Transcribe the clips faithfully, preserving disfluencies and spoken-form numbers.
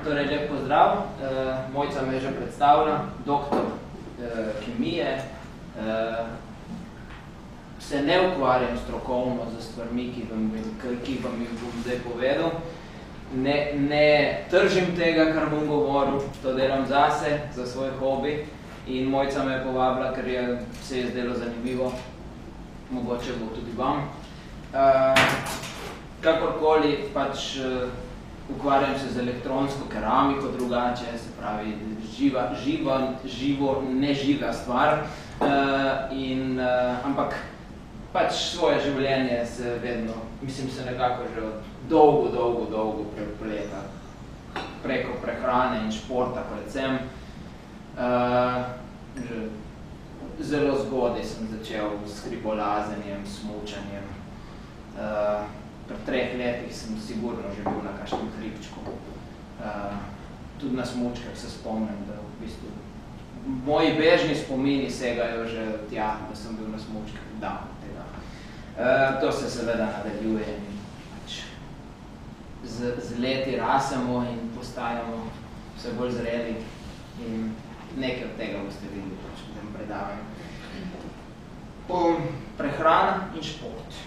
Torej, lep pozdrav. Uh, Mojca me že predstavlja, doktor uh, kemije. Uh, se ne ukvarjam strokovno za stvarmi, ki vam, ki vam jih bom zdaj povedal. Ne, ne tržim tega, kar bom govoril, to delam zase, za svoj hobi. In Mojca me je povabila, ker je, se je zdelo zanimivo, mogoče bo tudi vam. Uh, kakorkoli, pač uh, ukvarjam se z elektronsko keramiko drugače, se pravi živa, živa, živo, neživa stvar. Uh, in, uh, ampak pač svoje življenje se vedno, mislim se nekako že od dolgo, dolgo, dolgo prepleta preko prehrane in športa predvsem. Uh, že zelo zgodaj sem začel s hribolazenjem, smučanjem. Uh, pri treh letih sem sigurno že bil na kakšnem hribčku. Uh, tudi na smučkah se spomnim, da v bistvu moji bežni spomini segajo že tja, da sem bil na smučkah davno tega. Uh, to se seveda nadaljuje in pač z, z leti rasemo in postajamo vse bolj zreli in nekaj od tega boste videli pač v tem predavanju. Um, prehrana in šport.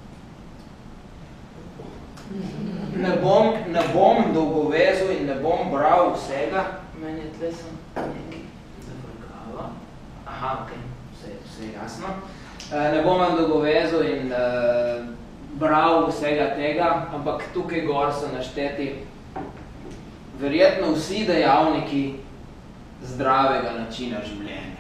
Ne bom, ne bom dolgovezil in ne bom bral vsega. Meni je tle sem nekaj zavrkava. Aha, ok, vse, vse jasno. Uh, ne bom vam dolgovezil in uh, bral vsega tega, ampak tukaj gor so našteti verjetno vsi dejavniki zdravega načina življenja.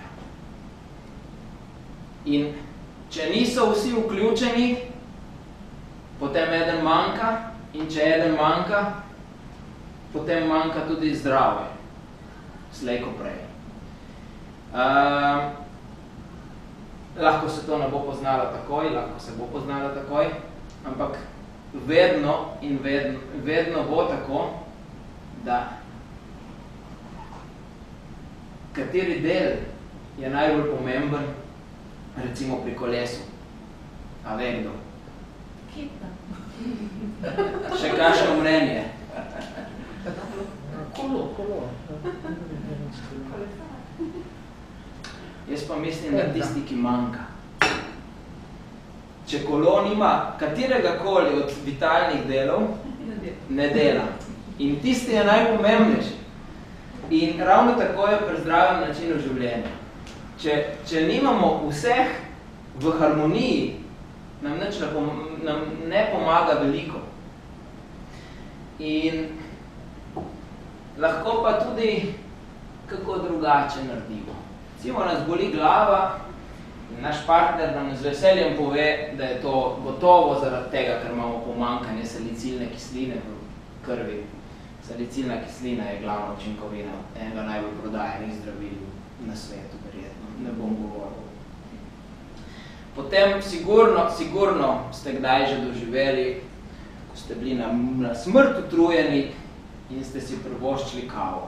In če niso vsi vključeni, potem eden manjka, in če eden manjka, potem manjka tudi zdravje, slej ko prej. Uh, lahko se to ne bo poznalo takoj, lahko se bo poznalo takoj, ampak vedno in vedno, vedno bo tako, da kateri del je najbolj pomemben, recimo pri kolesu. A ve kdo? Kita. Še kakšno mnenje? Kolo, kolo. Jaz pa mislim, da tisti, ki manjka. Če kolo nima katerega koli od vitalnih delov, ne dela. In tisti je najpomembnejši. In ravno tako je pri zdravem načinu življenja. Če, če nimamo vseh v harmoniji, nam, nič ne, pom nam ne pomaga veliko. In lahko pa tudi kako drugače naredimo. Recimo nas boli glava in naš partner nam z veseljem pove, da je to gotovo zaradi tega, ker imamo pomanjkanje salicilne kisline v krvi. Salicilna kislina je glavna učinkovina enega najbolj prodajenih zdravil na svetu, verjetno. Ne bom govoril. Potem sigurno, sigurno ste kdaj že doživeli, ko ste bili na, na smrt utrujeni in ste si privoščili kavo.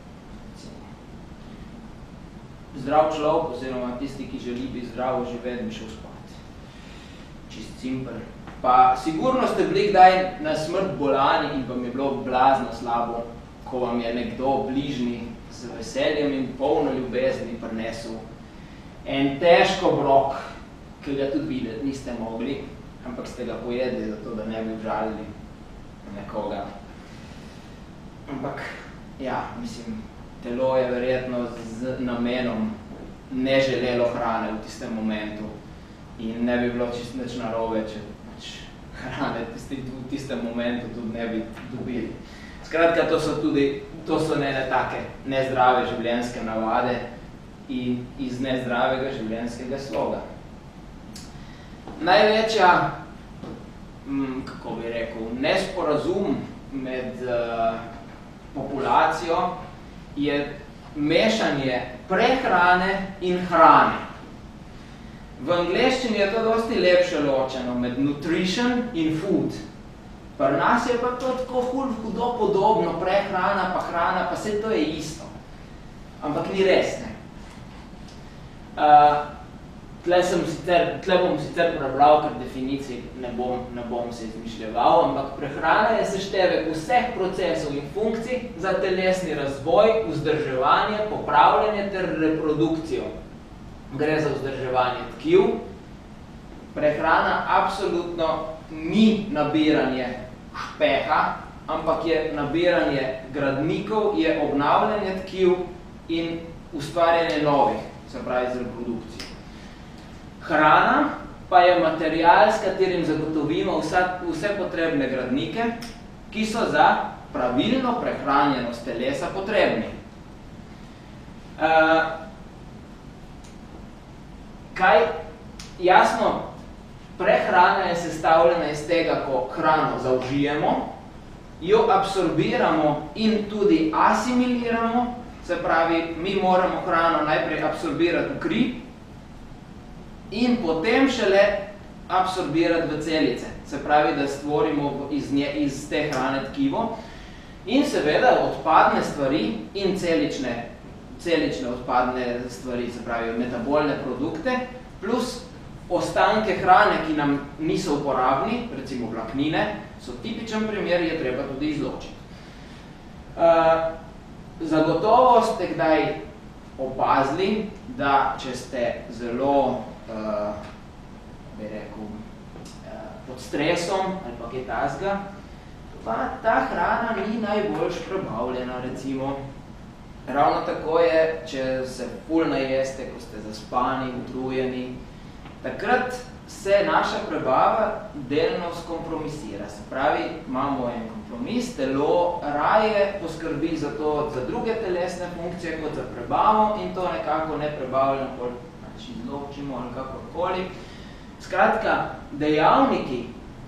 Zdrav človek, oziroma tisti, ki želi biti zdravo živeti, bi šel spati. Čist simpel. Pa sigurno ste bili kdaj na smrt bolani in vam je bilo blazno slabo, ko vam je nekdo bližnji z veseljem in polno ljubezni prinesel en težko brok, ki ga tudi videti niste mogli, ampak ste ga pojedli, zato da ne bi užalili nekoga. Ampak, ja, mislim, telo je verjetno z namenom ne želelo hrane v tistem momentu in ne bi bilo čisto nič narobe, če pač hrane tisti, v tistem momentu tudi ne bi dobili. Skratka, to so tudi, to so ne take nezdrave življenjske navade in iz nezdravega življenjskega sloga. Največja, kako bi rekel, nesporazum med uh, populacijo je mešanje prehrane in hrane. V angleščini je to dosti lepše ločeno med nutrition in food. Pri nas je pa to tako hudo podobno, prehrana pa hrana, pa vse to je isto. Ampak ni res, ne. Uh, tle, sem sicer, tle bom sicer prebral, ker definicij ne bom, ne bom se izmišljeval, ampak prehrana je seštevek vseh procesov in funkcij za telesni razvoj, vzdrževanje, popravljanje ter reprodukcijo. Gre za vzdrževanje tkiv. Prehrana absolutno ni nabiranje špeha, ampak je nabiranje gradnikov, je obnavljanje tkiv in ustvarjanje novih, se pravi z reprodukcijo. Hrana pa je material, s katerim zagotovimo vsa, vse potrebne gradnike, ki so za pravilno prehranjenost telesa potrebni. Uh, kaj? Jasno, prehrana je sestavljena iz tega, ko hrano zaužijemo, jo absorbiramo in tudi asimiliramo, se pravi, mi moramo hrano najprej absorbirati v kri, in potem šele absorbirati v celice. Se pravi, da stvorimo iz, nje, iz te hrane tkivo. In seveda odpadne stvari in celične, celične odpadne stvari, se pravi metabolne produkte, plus ostanke hrane, ki nam niso uporabni, recimo vlaknine, so tipičen primer, je treba tudi izločiti. Uh, zagotovo ste kdaj opazili, da če ste zelo Uh, bi rekel, uh, pod stresom ali pa kaj tasga, pa ta hrana ni najboljš prebavljena, recimo. Ravno tako je, če se ful najeste, ko ste zaspani, utrujeni, takrat se naša prebava delno skompromisira. Se pravi, imamo en kompromis, telo raje poskrbi za to, za druge telesne funkcije, kot za prebavo in to nekako ne prebavljeno izločimo ali kakorkoli. Skratka, dejavniki,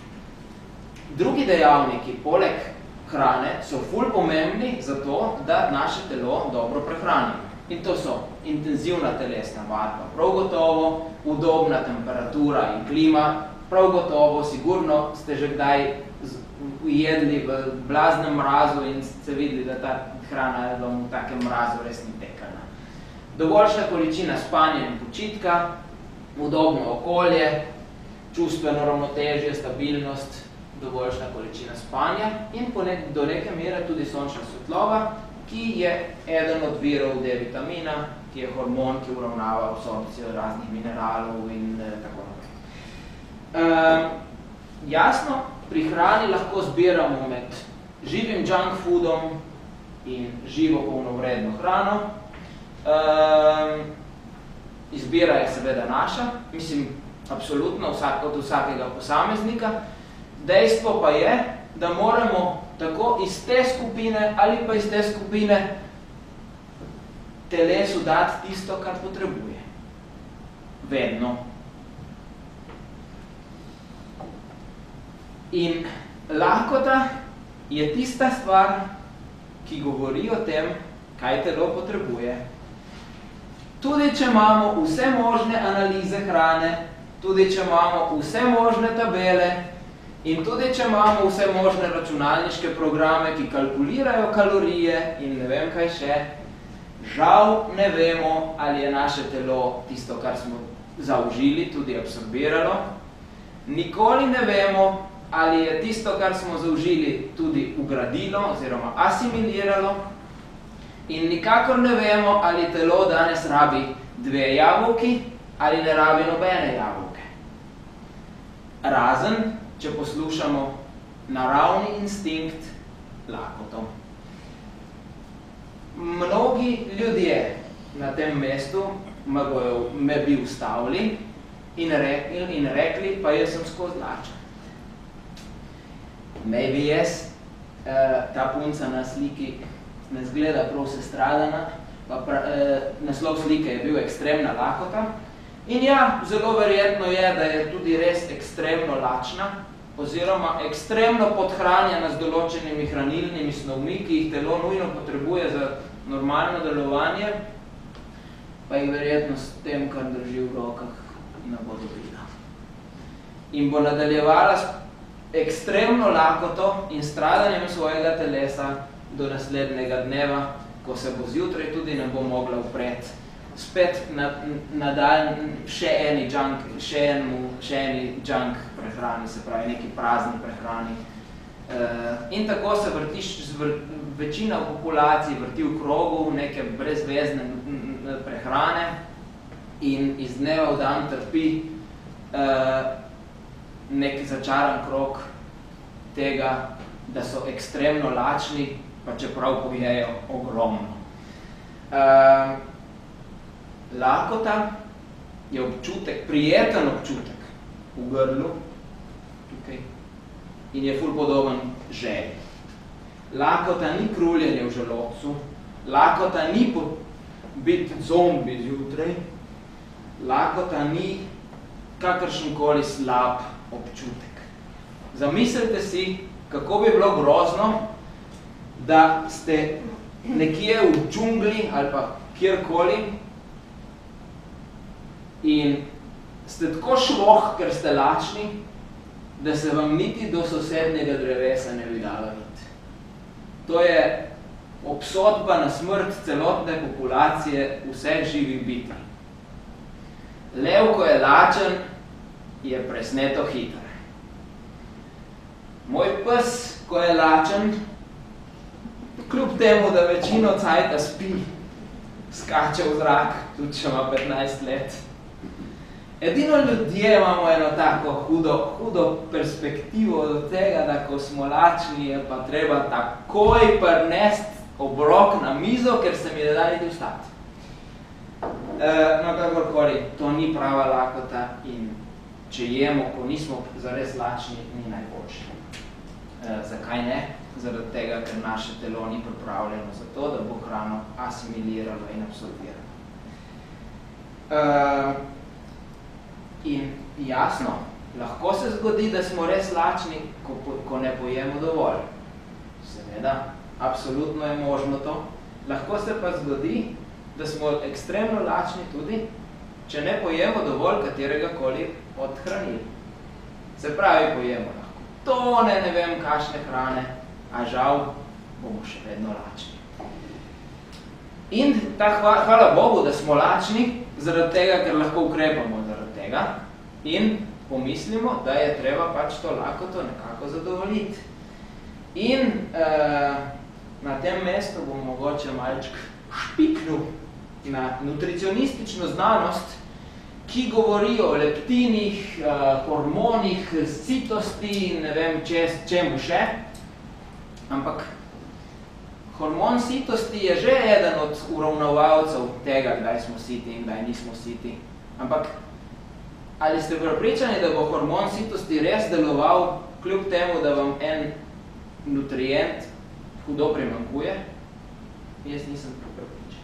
drugi dejavniki, poleg hrane, so ful pomembni za to, da naše telo dobro prehrani. In to so intenzivna telesna vadba, prav gotovo, udobna temperatura in klima, prav gotovo, sigurno ste že kdaj ujedli v blaznem mrazu in ste videli, da ta hrana je v takem mrazu res ni tekana. Dovoljšna količina spanja in počitka, udobno okolje, čustveno ravnotežje, stabilnost, dovoljšna količina spanja in po ne, do neke mere tudi sončna svetloba, ki je eden od virov D vitamina, ki je hormon, ki uravnava absorpcijo raznih mineralov in eh, tako naprej. Uh, jasno, pri hrani lahko zbiramo med živim junk foodom in živo polnovredno hrano. Um, izbira je seveda naša, mislim, absolutno vsak, od vsakega posameznika. Dejstvo pa je, da moramo tako iz te skupine ali pa iz te skupine telesu dati tisto, kar potrebuje. Vedno. In lahkota je tista stvar, ki govori o tem, kaj telo potrebuje. Tudi če imamo vse možne analize hrane, tudi če imamo vse možne tabele in tudi če imamo vse možne računalniške programe, ki kalkulirajo kalorije in ne vem kaj še, žal ne vemo, ali je naše telo tisto, kar smo zaužili, tudi absorbiralo. Nikoli ne vemo, ali je tisto, kar smo zaužili, tudi ugradilo oziroma asimiliralo. In nikakor ne vemo, ali telo danes rabi dve jabolki ali ne rabi nobene jabolke. Razen, če poslušamo naravni instinkt lakoto. Mnogi ljudje na tem mestu me, bojo, me bi ustavili in rekli, in rekli, pa jaz sem skozi lačen. Maybe jaz, uh, ta punca na sliki ne zgleda prav sestradana, pa pra, eh, naslov slike je bil ekstremna lakota. In ja, zelo verjetno je, da je tudi res ekstremno lačna, oziroma ekstremno podhranjena z določenimi hranilnimi snovmi, ki jih telo nujno potrebuje za normalno delovanje, pa jih verjetno s tem, kar drži v rokah, ne bo dobila. In bo nadaljevala s ekstremno lakoto in stradanjem svojega telesa do naslednjega dneva, ko se bo zjutraj tudi ne bo mogla upreti spet nadaljn še eni junk, še eni, še eni junk prehrani, se pravi neki prazni prehrani. In tako se vrtiš, večina populacij vrti v krogu neke brezvezne prehrane in iz dneva v dan trpi nek začaran krog tega, da so ekstremno lačni, pa čeprav pojejo ogromno. Lakota je občutek, prijeten občutek v grlu, tukaj, in je ful podoben želji. Lakota ni kruljenje v želodcu, lakota ni biti zombi zjutraj, lakota ni kakršenkoli slab občutek. Zamislite si, kako bi bilo grozno, da ste nekje v džungli ali pa kjerkoli in ste tako šloh, ker ste lačni, da se vam niti do sosednjega drevesa ne bi dalo iti. To je obsodba na smrt celotne populacije vseh živih bitij. Lev, ko je lačen, je presneto hiter. Moj pes, ko je lačen, kljub temu, da večino cajta spi, skače v zrak, tudi če ima petnajst let. Edino ljudje imamo eno tako hudo, hudo perspektivo do tega, da ko smo lačni, je pa treba takoj prnesti obrok na mizo, ker se mi ne da niti vstati. E, no, kakorkoli, to ni prava lakota in če jemo, ko nismo zares lačni, ni najboljše. E, zakaj ne? Zaradi tega, ker naše telo ni pripravljeno za to, da bo hrano asimiliralo in absorbiralo. E, in jasno, lahko se zgodi, da smo res lačni, ko, ko ne pojemo dovolj. Seveda, absolutno je možno to. Lahko se pa zgodi, da smo ekstremno lačni tudi, če ne pojemo dovolj katerega koli od hranil. Se pravi, pojemo lahko tone, ne vem, kakšne hrane, a žal bomo še vedno lačni. In ta hvala, hvala Bogu, da smo lačni, zaradi tega, ker lahko ukrepamo zaradi tega in pomislimo, da je treba pač to lakoto nekako zadovoljiti. In eh, na tem mestu bom mogoče malček špiknil na nutricionistično znanost, ki govori o leptinih, eh, hormonih, sitosti, ne vem, čez, čemu še. Ampak hormon sitosti je že eden od uravnovalcev tega, kdaj smo siti in kdaj nismo siti. Ampak ali ste prepričani, da bo hormon sitosti res deloval, kljub temu, da vam en nutrient hudo primanjkuje? Jaz nisem prepričan.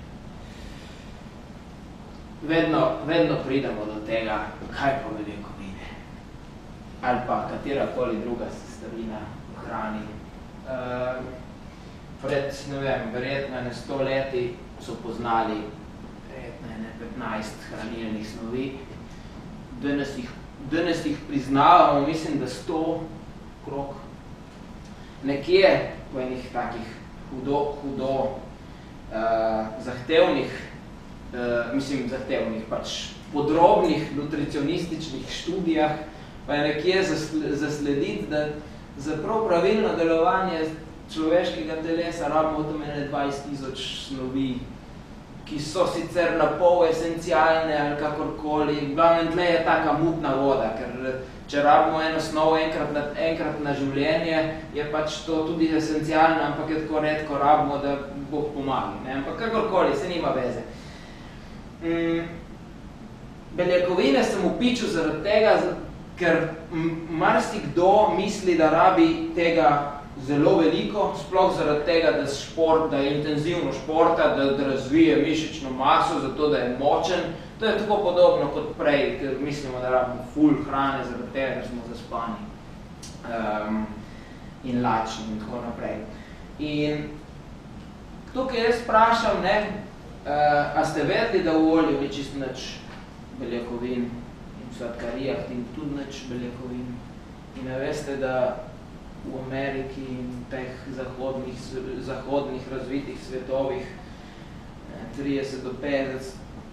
Vedno, vedno pridemo do tega, kaj pa beljakovine. Ali pa katerakoli druga sestavina v hrani. Uh, pred, ne vem, verjetno ene sto leti so poznali verjetno ene petnajst hranilnih snovi. Danes jih, danes jih priznavamo, mislim, da sto krog. Nekje po enih takih hudo, hudo uh, zahtevnih, uh, mislim, zahtevnih, pač podrobnih nutricionističnih študijah, pa je nekje zaslediti, da za prav pravilno delovanje človeškega telesa rabimo tam ene dvajset tisoč snovi, ki so sicer na pol esencialne ali kakorkoli. V glavnem tle je taka mutna voda, ker če rabimo eno snov enkrat na, enkrat na življenje, je pač to tudi esencialno, ampak je tako redko rabimo, da Bog pomaga. Ne? Ampak kakorkoli, se nima veze. Mm, beljakovine sem upičil zaradi tega, ker marsikdo misli, da rabi tega zelo veliko, sploh zaradi tega, da, šport, da je intenzivno športa, da, da razvije mišično maso, zato da je močen. To je tako podobno kot prej, ker mislimo, da rabimo ful hrane, zaradi tega, ker smo zaspani um, in lačni in tako naprej. In tukaj jaz sprašam, ne, uh, a ste vedeli, da v olju ni čisto nič beljakovin, sladkarijah in tudi nič beljakovin. In ne veste, da v Ameriki in teh zahodnih, zahodnih razvitih svetovih trideset do petdeset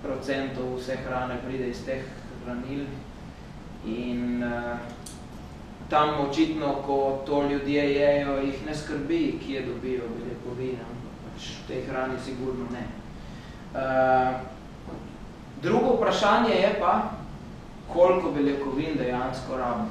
procentov vse hrane pride iz teh hranil. In uh, tam očitno, ko to ljudje jejo, jih ne skrbi, kje dobijo beljakovine, pač v tej hrani sigurno ne. Uh, drugo vprašanje je pa, koliko beljakovin dejansko rabimo.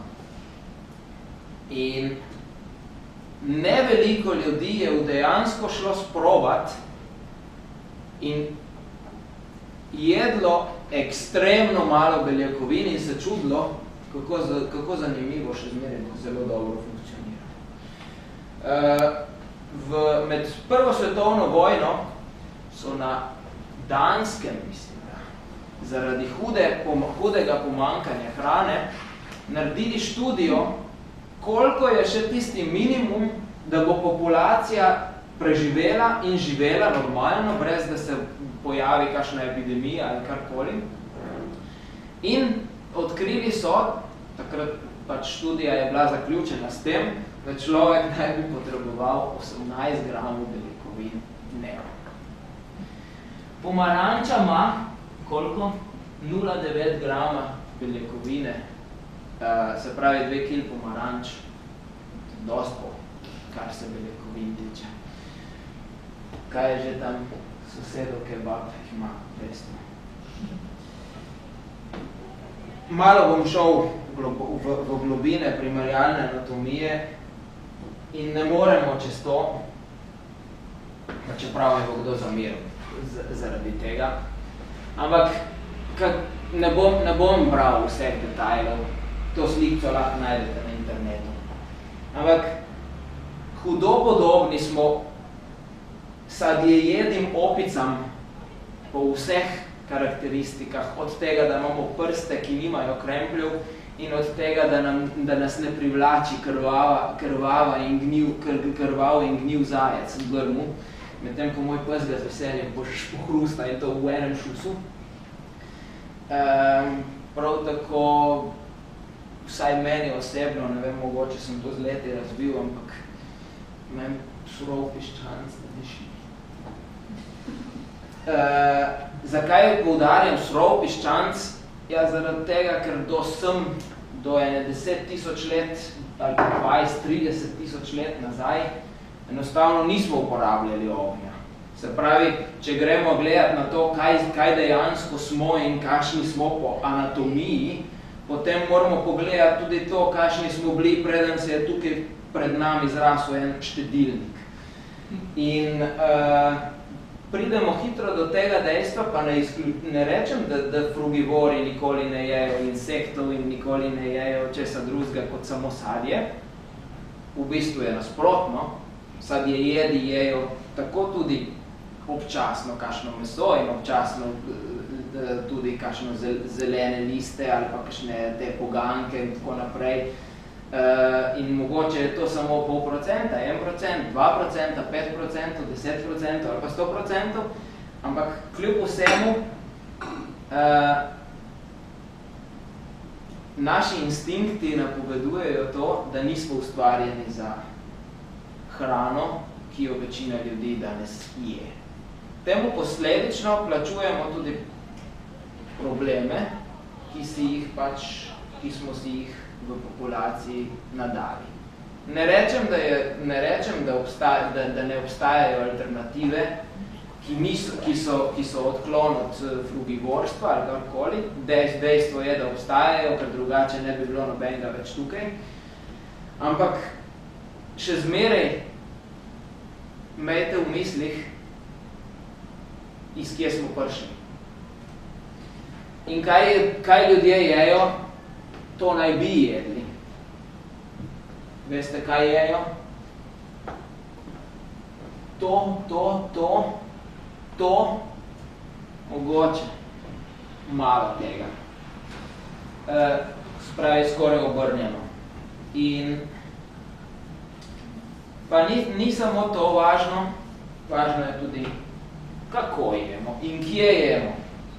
In ne veliko ljudi je dejansko šlo sprovat in jedlo ekstremno malo beljakovin in se čudilo, kako, kako zanimivo še zmeraj zelo dobro funkcionira. Uh, v, med prvo svetovno vojno so na Danskem, mislim, zaradi hude, pom, hudega pomankanja hrane naredili študijo, koliko je še tisti minimum, da bo populacija preživela in živela normalno, brez da se pojavi kakšna epidemija ali karkoli. In odkrili so, takrat pač študija je bila zaključena s tem, da človek naj bi potreboval osemnajst gramov beljakovin dnevno. Pomaranča ima koliko? nula celih devet grama beljakovine, uh, se pravi dve kil pomaranč, dosti po, kar se beljakovin tiče. Kaj je že tam sosedov kebab, ki ima resno? Malo bom šel v, v, v globine primerjalne anatomije in ne moremo čez to, pa čeprav je bo kdo zameril zaradi tega. Ampak kak, ne, bom, ne bom bral vseh detajlov, to slikco lahko najdete na internetu. Ampak hudo podobni smo sadjejedim opicam po vseh karakteristikah, od tega, da imamo prste, ki nimajo krempljev, in od tega, da, nam, da nas ne privlači krvava, krvava in gnil, kr, krvav in gnil zajec v grmu, medtem ko moj pes ga z veseljem pohrusta in to v enem šusu. Um, prav tako, vsaj meni osebno, ne vem, mogoče sem to z leti razbil, ampak imam surov piščanc, da diši. Uh, zakaj poudarjam surov piščanc? Ja, zaradi tega, ker do sem, do ene deset tisoč let, ali dvajset trideset tisoč let nazaj, enostavno nismo uporabljali ognja. Se pravi, če gremo gledati na to, kaj, kaj dejansko smo in kakšni smo po anatomiji, potem moramo pogledati tudi to, kakšni smo bili, preden se je tukaj pred nami zrasel en štedilnik. In uh, pridemo hitro do tega dejstva, pa ne, izklju, ne rečem, da, da frugivori nikoli ne jejo insektov in nikoli ne jejo česa drugega kot samo sadje. V bistvu je nasprotno, sadjejedi jejo tako tudi občasno kakšno meso in občasno tudi kakšno zelene liste ali pa kakšne te poganke in tako naprej. Uh, in mogoče je to samo pol procenta, en procent, dva procenta, pet procentov, deset procentov ali pa sto procentov, ampak kljub vsemu uh, naši instinkti napovedujejo to, da nismo ustvarjeni za hrano, ki jo večina ljudi danes je. Temu posledično plačujemo tudi probleme, ki, si jih pač, ki smo si jih v populaciji nadali. Ne rečem, da, je, ne, rečem da, obstaja, da, da ne obstajajo alternative, ki, niso, ki, so, ki so odklon od frugivorstva ali karkoli. Dejstvo je, da obstajajo, ker drugače ne bi bilo nobenega več tukaj. Ampak še zmeraj imejte v mislih, iz kje smo prišli. In kaj, kaj ljudje jejo, to naj bi jedli. Veste, kaj jejo? To, to, to, to, mogoče, malo tega. E, spravi skoraj obrnjeno. In pa ni, ni samo to važno, važno je tudi, kako jemo in kje jemo.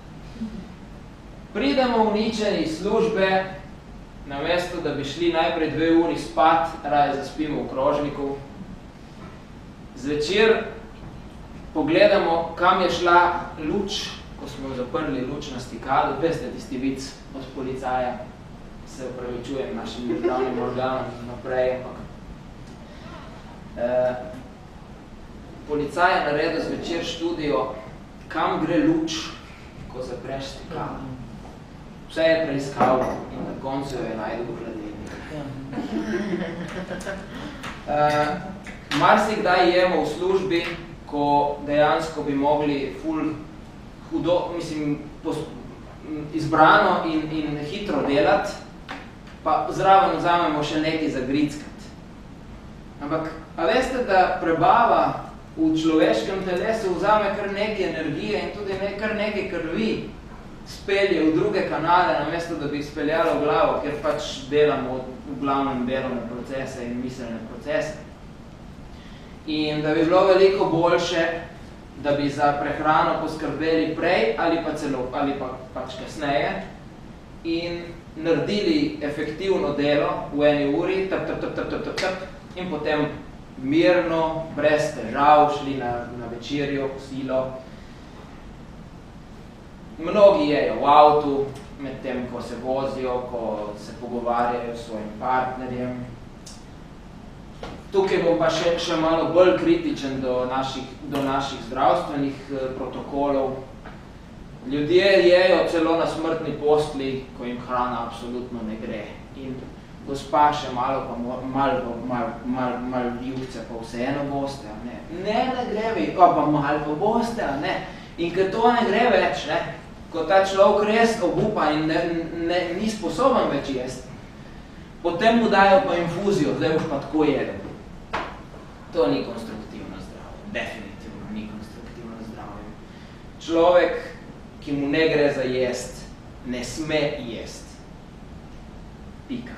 Pridemo uničeni iz službe, namesto da bi šli najprej dve uri spat, raje zaspimo v krožniku. Zvečer pogledamo, kam je šla luč ko smo zaprli luč na stikadu, veste tisti vic od policaja, se upravičujem našim državnim organom naprej, ampak eh, policaj je naredil zvečer študijo, kam gre luč, ko zapreš stikado. Vse je preiskal in na koncu jo je najdel v hladilniku. Uh, marsikdaj jemo v službi, ko dejansko bi mogli ful hudo, mislim, pos, izbrano in, in hitro delati, pa zraven vzamemo še nekaj za grickat. Ampak, a veste, da prebava v človeškem telesu vzame kar nekaj energije in tudi ne, kar nekaj krvi spelje v druge kanale, namesto da bi speljalo v glavo, ker pač delamo v glavnem delovne procese in miselne procese. In da bi bilo veliko boljše, da bi za prehrano poskrbeli prej ali pa celo, ali pa pač kasneje in naredili efektivno delo v eni uri, tap, tap, tap, tap, tap, tap, tap, in potem mirno, brez težav, šli na, na večerjo, kosilo. Mnogi jejo v avtu, medtem ko se vozijo, ko se pogovarjajo s svojim partnerjem. Tukaj bom pa še, še malo bolj kritičen do naših, do naših zdravstvenih eh, protokolov. Ljudje jejo celo na smrtni postli, ko jim hrana absolutno ne gre. In gospa še malo pa malo mal, mal, mal ljubce pa vseeno boste, a ne? Ne, ne gre vi, pa pa malo pa boste, a ne? In ker to ne gre več, ne? Ko ta človek res obupa in ne, ne, ni sposoben več jesti, potem mu dajo pa infuzijo, zdaj boš pa tako jedel. To ni konstruktivno zdravje, definitivno ni konstruktivno zdravje. Človek, ki mu ne gre za jest, ne sme jest. Pika.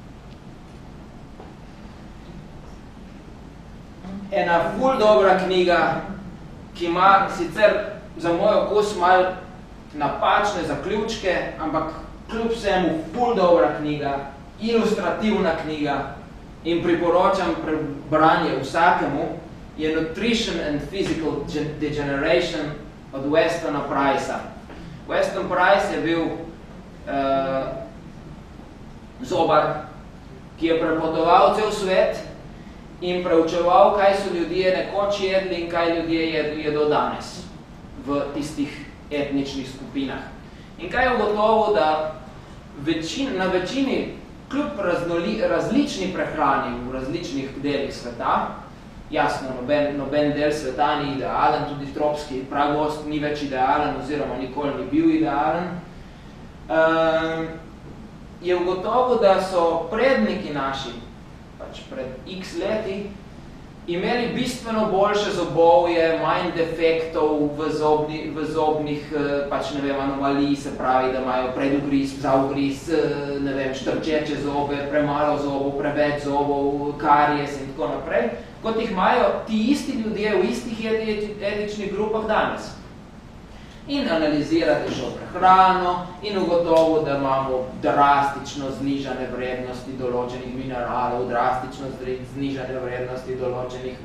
Ena ful dobra knjiga, ki ima sicer za moj okus malo napačne zaključke, ampak kljub vsemu ful dobra knjiga, ilustrativna knjiga in priporočam prebranje vsakemu, je Nutrition and Physical Degeneration od Westona Pricea. Weston Price je bil uh, zobar, ki je prepotoval cel svet in preučeval, kaj so ljudje nekoč jedli in kaj ljudje jedo danes v tistih etničnih skupinah. In kaj je ugotovil, da večin, na večini, kljub raznoli, različni prehrani v različnih delih sveta, jasno, noben, noben del sveta ni idealen, tudi tropski pragost ni več idealen oziroma nikoli ni bil idealen, um, je ugotovil, da so predniki naši, pač pred x leti, imeli bistveno boljše zobovje, manj defektov v, zobni, v zobnih pač, ne vem, anomalij, se pravi, da imajo predugriz, zaugriz, ne vem, štrčeče zobe, premalo zobov, preveč zobov, karies in tako naprej, kot jih imajo ti isti ljudje v istih etičnih grupah danes. In analizirate še prehrano in ugotovo, da imamo drastično znižane vrednosti določenih mineralov, drastično znižane vrednosti določenih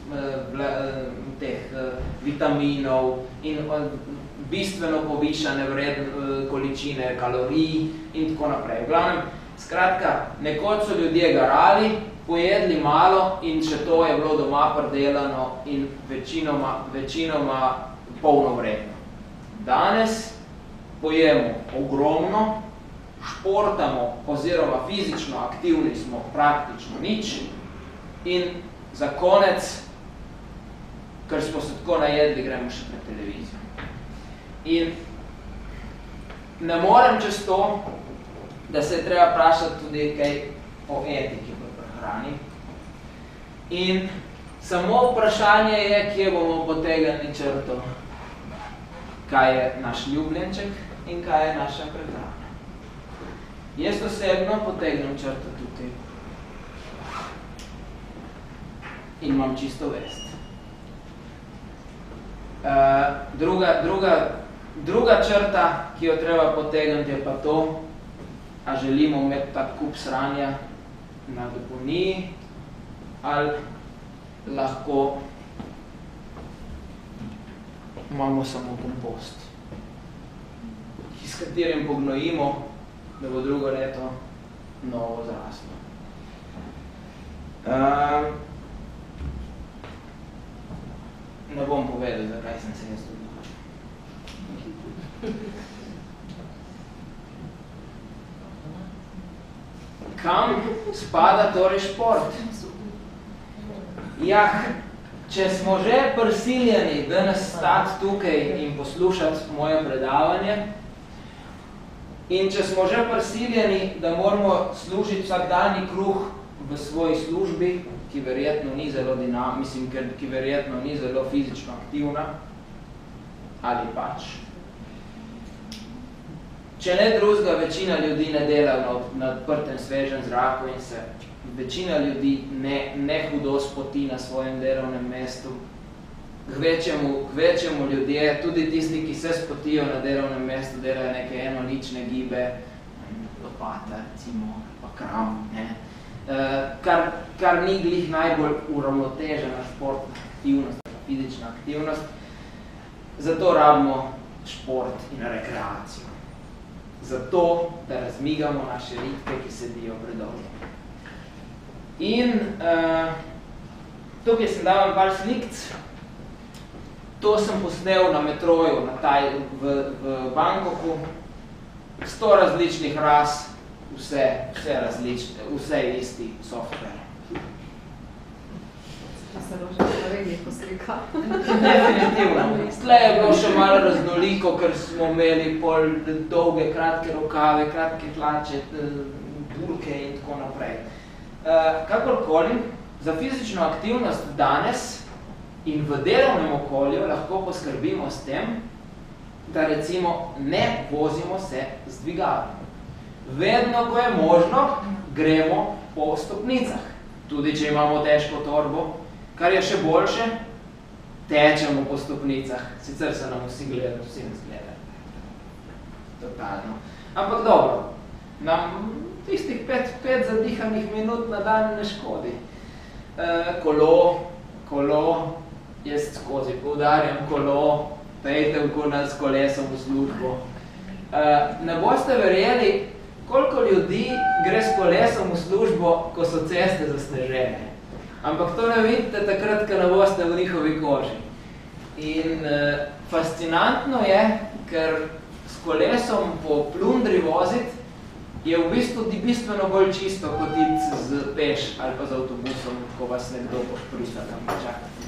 teh vitaminov in bistveno povišane vred, količine kalorij in tako naprej. V glavnem, skratka, nekoč so ljudje garali, pojedli malo in še to je bilo doma predelano in večinoma, večinoma polnovredno. Danes pojemo ogromno, športamo oziroma fizično aktivni smo praktično nič in za konec, ker smo se tako najedli, gremo še pred televizijo. In ne morem čez to, da se je treba vprašati tudi kaj o etiki v prehrani. In samo vprašanje je, kje bomo potegnili črto. Kaj je naš ljubljenček in kaj je naša prehrana. Jaz osebno potegnem črto tukaj in imam čisto vest. Uh, druga, druga, druga črta, ki jo treba potegniti, je pa to, a želimo imeti tak kup sranja na deponiji, ali lahko imamo samo kompost. s katerim pognojimo, da bo drugo leto novo zraslo. Um, ne bom povedal, zakaj sem se jaz odločil. Kam spada torej šport? Ja, če smo že prisiljeni danes stati tukaj in poslušati moje predavanje, in če smo že prisiljeni, da moramo služiti vsakdanji kruh v svoji službi, ki verjetno ni zelo dinam, mislim, ki verjetno ni zelo fizično aktivna, ali pač. Če ne drugega, večina ljudi ne dela na odprtem svežem zraku in se večina ljudi ne, ne hudo spoti na svojem delovnem mestu. Kvečemu, kvečemu ljudje, tudi tisti, ki se spotijo na delovnem mestu, delajo neke enolične gibe, lopata, recimo, pa kram, ne. Kar, kar ni glih najbolj uravnotežena športna aktivnost, fizična aktivnost. Zato rabimo šport in rekreacijo. Zato, da razmigamo naše ritke, ki sedijo predolgo. In uh, tukaj sem dal par slikc. To sem posnel na metroju na taj, v, v Bangkoku. Sto različnih ras, vse, vse različne, vse isti software. Se loža Sloveniji poslika. Definitivno. Tle je bilo še malo raznoliko, ker smo imeli pol dolge, kratke rokave, kratke hlače, burke in tako naprej. Uh, kakorkoli, za fizično aktivnost danes in v delovnem okolju lahko poskrbimo s tem, da recimo ne vozimo se z dvigalom. Vedno, ko je možno, gremo po stopnicah. Tudi, če imamo težko torbo, kar je še boljše, tečemo po stopnicah. Sicer se nam vsi gledajo, vsi nas gledajo. Totalno. Ampak dobro, nam tistih pet, pet zadihanih minut na dan ne škodi. E, kolo, kolo, jaz skozi poudarjam kolo, pejte v nas s kolesom v službo. E, ne boste verjeli, koliko ljudi gre s kolesom v službo, ko so ceste zasnežene. Ampak to ne vidite takrat, ko ne boste v njihovi koži. In e, fascinantno je, ker s kolesom po plundri voziti je v bistvu bistveno bolj čisto, kot iti z peš ali pa z avtobusom, ko vas nekdo pošprisa, da čakate.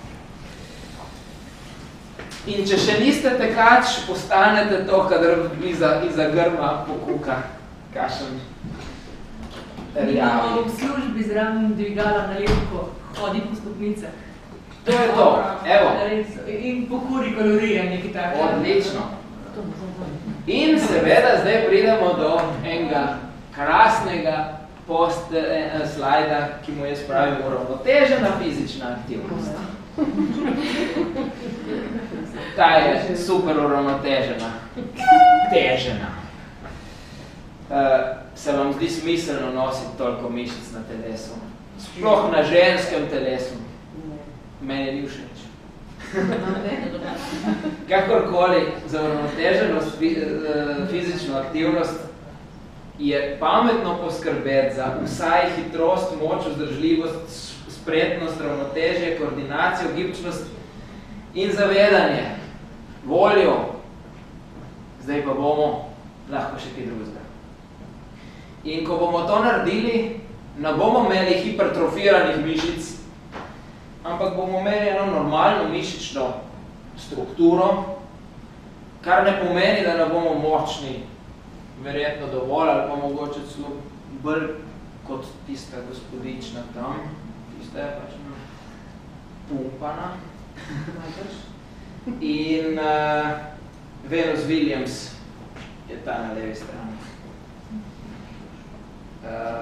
In če še niste tekač, postanete to, kadar iza, iza grma pokuka. Kašem. Imamo v službi zraven dvigala na lepko, hodi po stopnicah. To je to, evo. In pokuri kalorije, nekaj tako. Odlično. In seveda zdaj pridemo do enega krasnega post eh, slajda, ki mu jaz pravim uravnotežena fizična aktivnost. Ta je super uravnotežena. Težena. Uh, se vam zdi smiselno nositi toliko mišic na telesu? Sploh na ženskem telesu. Meni ni všeč. Kakorkoli, za uravnoteženost, fizično aktivnost je pametno poskrbeti za vsaj hitrost, moč, vzdržljivost, spretnost, ravnotežje, koordinacijo, gibčnost in zavedanje, voljo. Zdaj pa bomo lahko še kaj drugega. In ko bomo to naredili, ne bomo imeli hipertrofiranih mišic, ampak bomo imeli eno normalno mišično strukturo, kar ne pomeni, da ne bomo močni, verjetno dovolj, ali pa mogoče celo bolj kot tista gospodična tam, tista je pač pumpana. In uh, Venus Williams je ta na levi strani. Uh,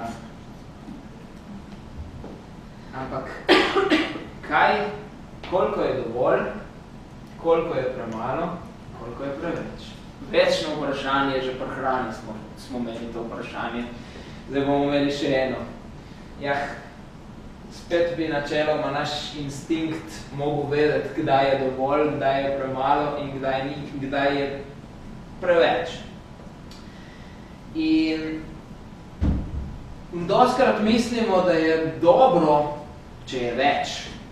ampak kaj, koliko je dovolj, koliko je premalo, koliko je preveč? Večno vprašanje, že pri hrani smo, smo imeli to vprašanje. Zdaj bomo imeli še eno. Jah, spet bi načeloma naš instinkt mogel vedeti, kdaj je dovolj, kdaj je premalo in kdaj, ni, kdaj je preveč. In dostikrat mislimo, da je dobro, če je več.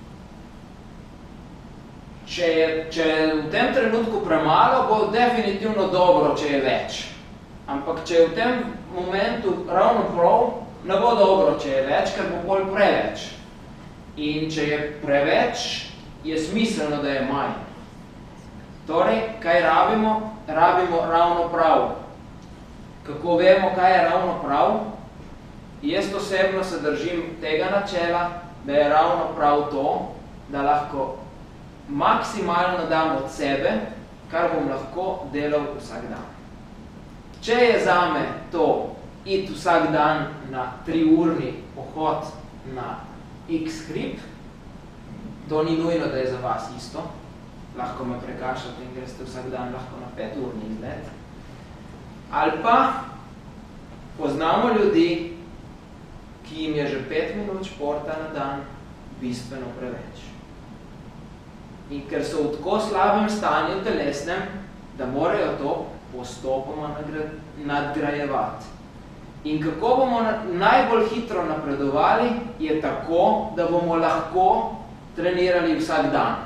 Če je, če je v tem trenutku premalo, bo definitivno dobro, če je več. Ampak če je v tem momentu ravno prav, ne bo dobro, če je več, ker bo bolj preveč. In če je preveč, je smiselno, da je manj. Torej, kaj rabimo? Rabimo ravno prav. Kako vemo, kaj je ravno prav? Jaz osebno se držim tega načela, da je ravno prav to, da lahko maksimalno dam od sebe, kar bom lahko delal vsak dan. Če je zame to iti vsak dan na triurni pohod na X hrib, to ni nujno, da je za vas isto. Lahko me prekašate in greste vsak dan lahko na peturni izlet. Ali pa poznamo ljudi, ki jim je že pet minut športa na dan bistveno preveč. In ker so v tako slabem stanju telesnem, da morajo to postopoma nadgrajevati. In kako bomo najbolj hitro napredovali, je tako, da bomo lahko trenirali vsak dan.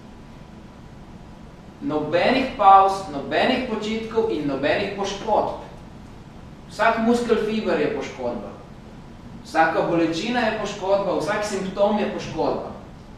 Nobenih pauz, nobenih počitkov in nobenih poškodb. Vsak muskel fiber je poškodba. Vsaka bolečina je poškodba, vsak simptom je poškodba.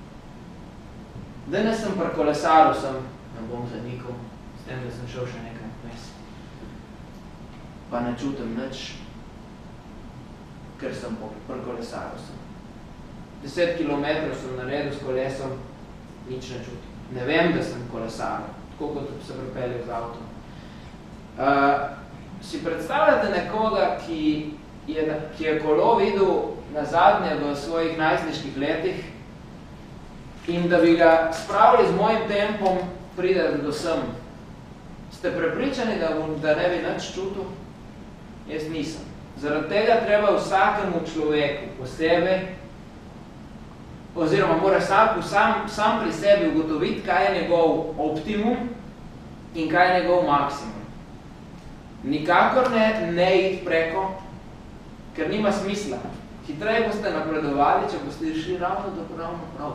Danes sem pri kolesaru, sem, ne bom zanikal, s tem, da sem šel še nekaj mes. Pa ne čutim nič, ker sem pri kolesaru sem. Deset kilometrov sem naredil s kolesom, nič ne čutim. Ne vem, da sem kolesar, tako kot se pripeljal z avtom. Uh, si predstavljate nekoga, ki je, ki je kolo videl nazadnje v svojih najstniških letih in da bi ga spravili z mojim tempom pride do sem. Ste prepričani, da, da ne bi nič čutil? Jaz nisem. Zaradi tega treba vsakemu človeku posebej oziroma mora sam, sam, sam pri sebi ugotoviti, kaj je njegov optimum in kaj je njegov maksimum. Nikakor ne, ne iti preko, ker nima smisla. Hitreje boste napredovali, če boste šli ravno do ravno prav.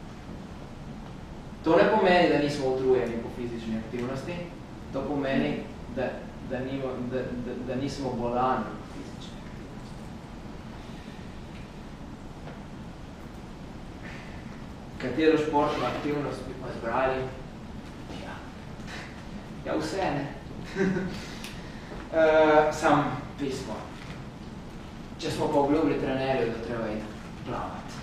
To ne pomeni, da nismo utrujeni po fizični aktivnosti, to pomeni, da, da, nimo, da, da, da nismo bolani po fizični aktivnosti. Katero športno aktivnost bi pa zbrali? Ja, ja vse, ne. uh, sam pismo. Če smo pa obljubili trenerju, da treba iti plavati.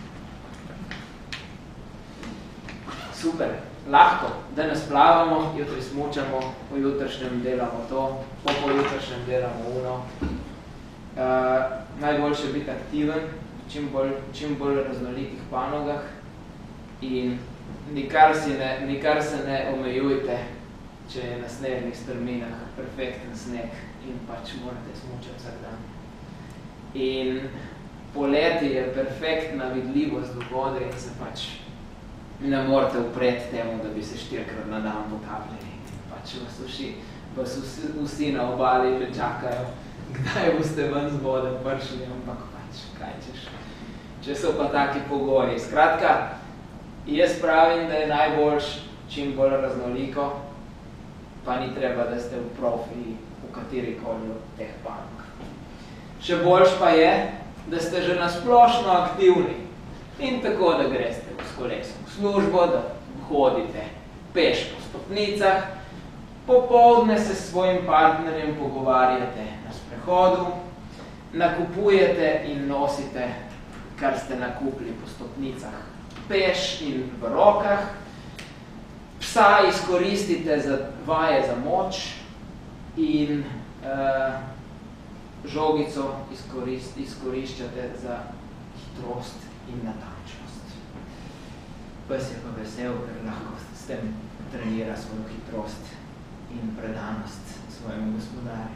Super, lahko. Danes plavamo, jutri smučamo, po jutrišnjem delamo to, po pojutrišnjem delamo uno. Uh, najboljše biti aktiven, čim bolj, čim bolj raznolikih panogah. In nikar, si ne, nikar se ne omejujte, če je na snežnih strminah perfekten sneg in pač morate smučati vsak dan. In poleti je perfektna vidljivost v vodi in se pač ne morate upreti temu, da bi se štirikrat na dan potapljali. Pač vas vsi, vas vsi, vsi na obali že čakajo, kdaj boste ven z vode pršli, ampak pač kaj češ. Če so pa taki pogoji. Skratka, jaz pravim, da je najboljš čim bolj raznoliko, pa ni treba, da ste v profi v katerikoli od teh panog. Še boljš pa je, da ste že nasplošno aktivni in tako, da greste s kolesom v službo, da hodite peš po stopnicah, popoldne se s svojim partnerjem pogovarjate na sprehodu, nakupujete in nosite, kar ste nakupili po stopnicah peš in v rokah, psa izkoristite za vaje za moč in uh, žogico izkorist, izkoriščate za hitrost in natančnost. Pes je pa vesel, ker lahko s tem trenira svojo hitrost in predanost svojemu gospodarju.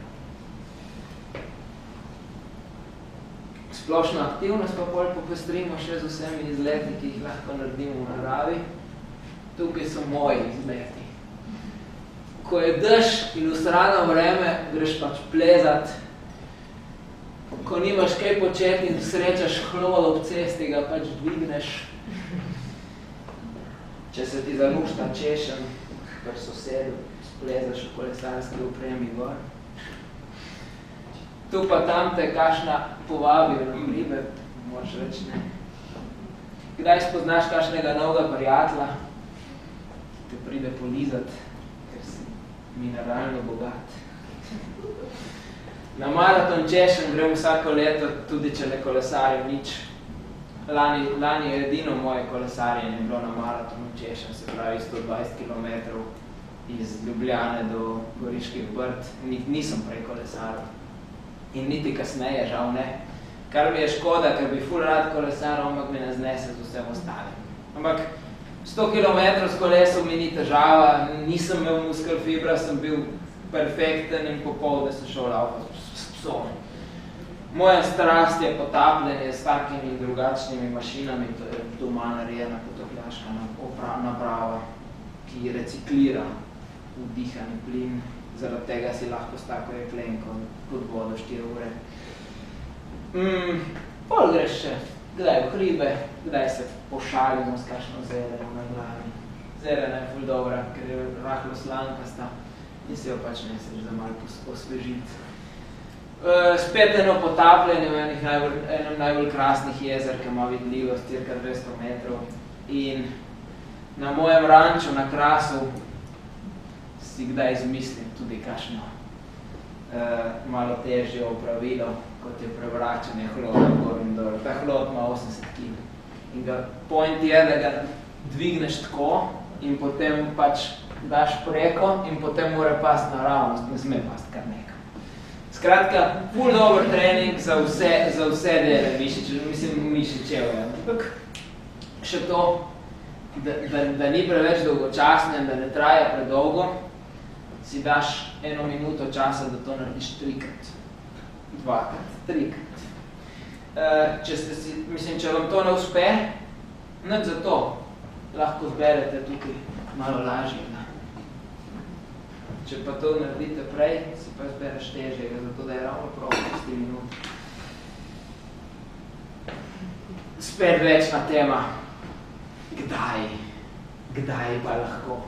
Splošno aktivnost pa bolj popestrimo še z vsemi izleti, ki jih lahko naredimo v naravi. Tukaj so moji izleti. Ko je dež in usrano vreme, greš pač plezat ko nimaš kaj početi in srečaš hlod ob cesti, ga pač dvigneš. Če se ti zalušta češen, pač sosedu, splezaš v kolesarski opremi gor. Tu pa tam te kakšna povabi na hribe, moraš reči ne. Kdaj spoznaš kakšnega novega prijatelja, te pride polizat, ker si mineralno bogat. Na maraton češen grem vsako leto, tudi če ne kolesarim nič. Lani, lani je edino moje kolesarjenje bilo na maratonu češen, se pravi sto dvajset kilometrov iz Ljubljane do Goriških Brd. Nisem prej kolesaril. In niti kasneje, žal ne. Kar mi je škoda, ker bi ful rad kolesaril, ampak mi ne znese z vsem ostalim. Ampak sto kilometrov s kolesom mi ni težava, nisem imel muskel fibra, sem bil perfekten in popolne sem šel laufati s psom. Moja strast je potapljanje s takimi drugačnimi mašinami, to je doma narejena potopljaška naprava, ki reciklira vdihani plin, zaradi tega si lahko s tako jeklenko pod vodo štiri ure. Mm, pol greš še, kdaj v hribe, kdaj se pošalimo s kakšno zeleno na glavi. Zelena je ful dobra, ker je rahlo slankasta in se jo pač neseš za malo osvežiti. Uh, spet eno potapljanje v enih najbolj, enem najbolj krasnih jezer, ki ima vidljivost cirka dvesto metrov. In na mojem ranču na Krasu si kdaj izmislim tudi kakšno uh, malo težje opravilo, kot je prevračanje hloda gor in dol. Ta hlod ima osemdeset kilogramov. In ga point je, da ga dvigneš tako in potem pač daš preko in potem mora pasti naravnost, ne sme pasti kar nekam. Skratka, ful dober trening za vse, za vse dele mišiče, mislim mišičevo. Ampak še to, da, da, da ni preveč dolgočasne, da ne traja predolgo, si daš eno minuto časa, da to narediš trikrat, dvakrat, trikrat. Uh, če ste si, mislim, če vam to ne uspe, nič za to, lahko zberete tukaj malo lažje. Če pa to naredite prej, si pa zbereš težjega, zato da je ravno prav štiri minute. Spet večna tema. Kdaj? Kdaj pa lahko?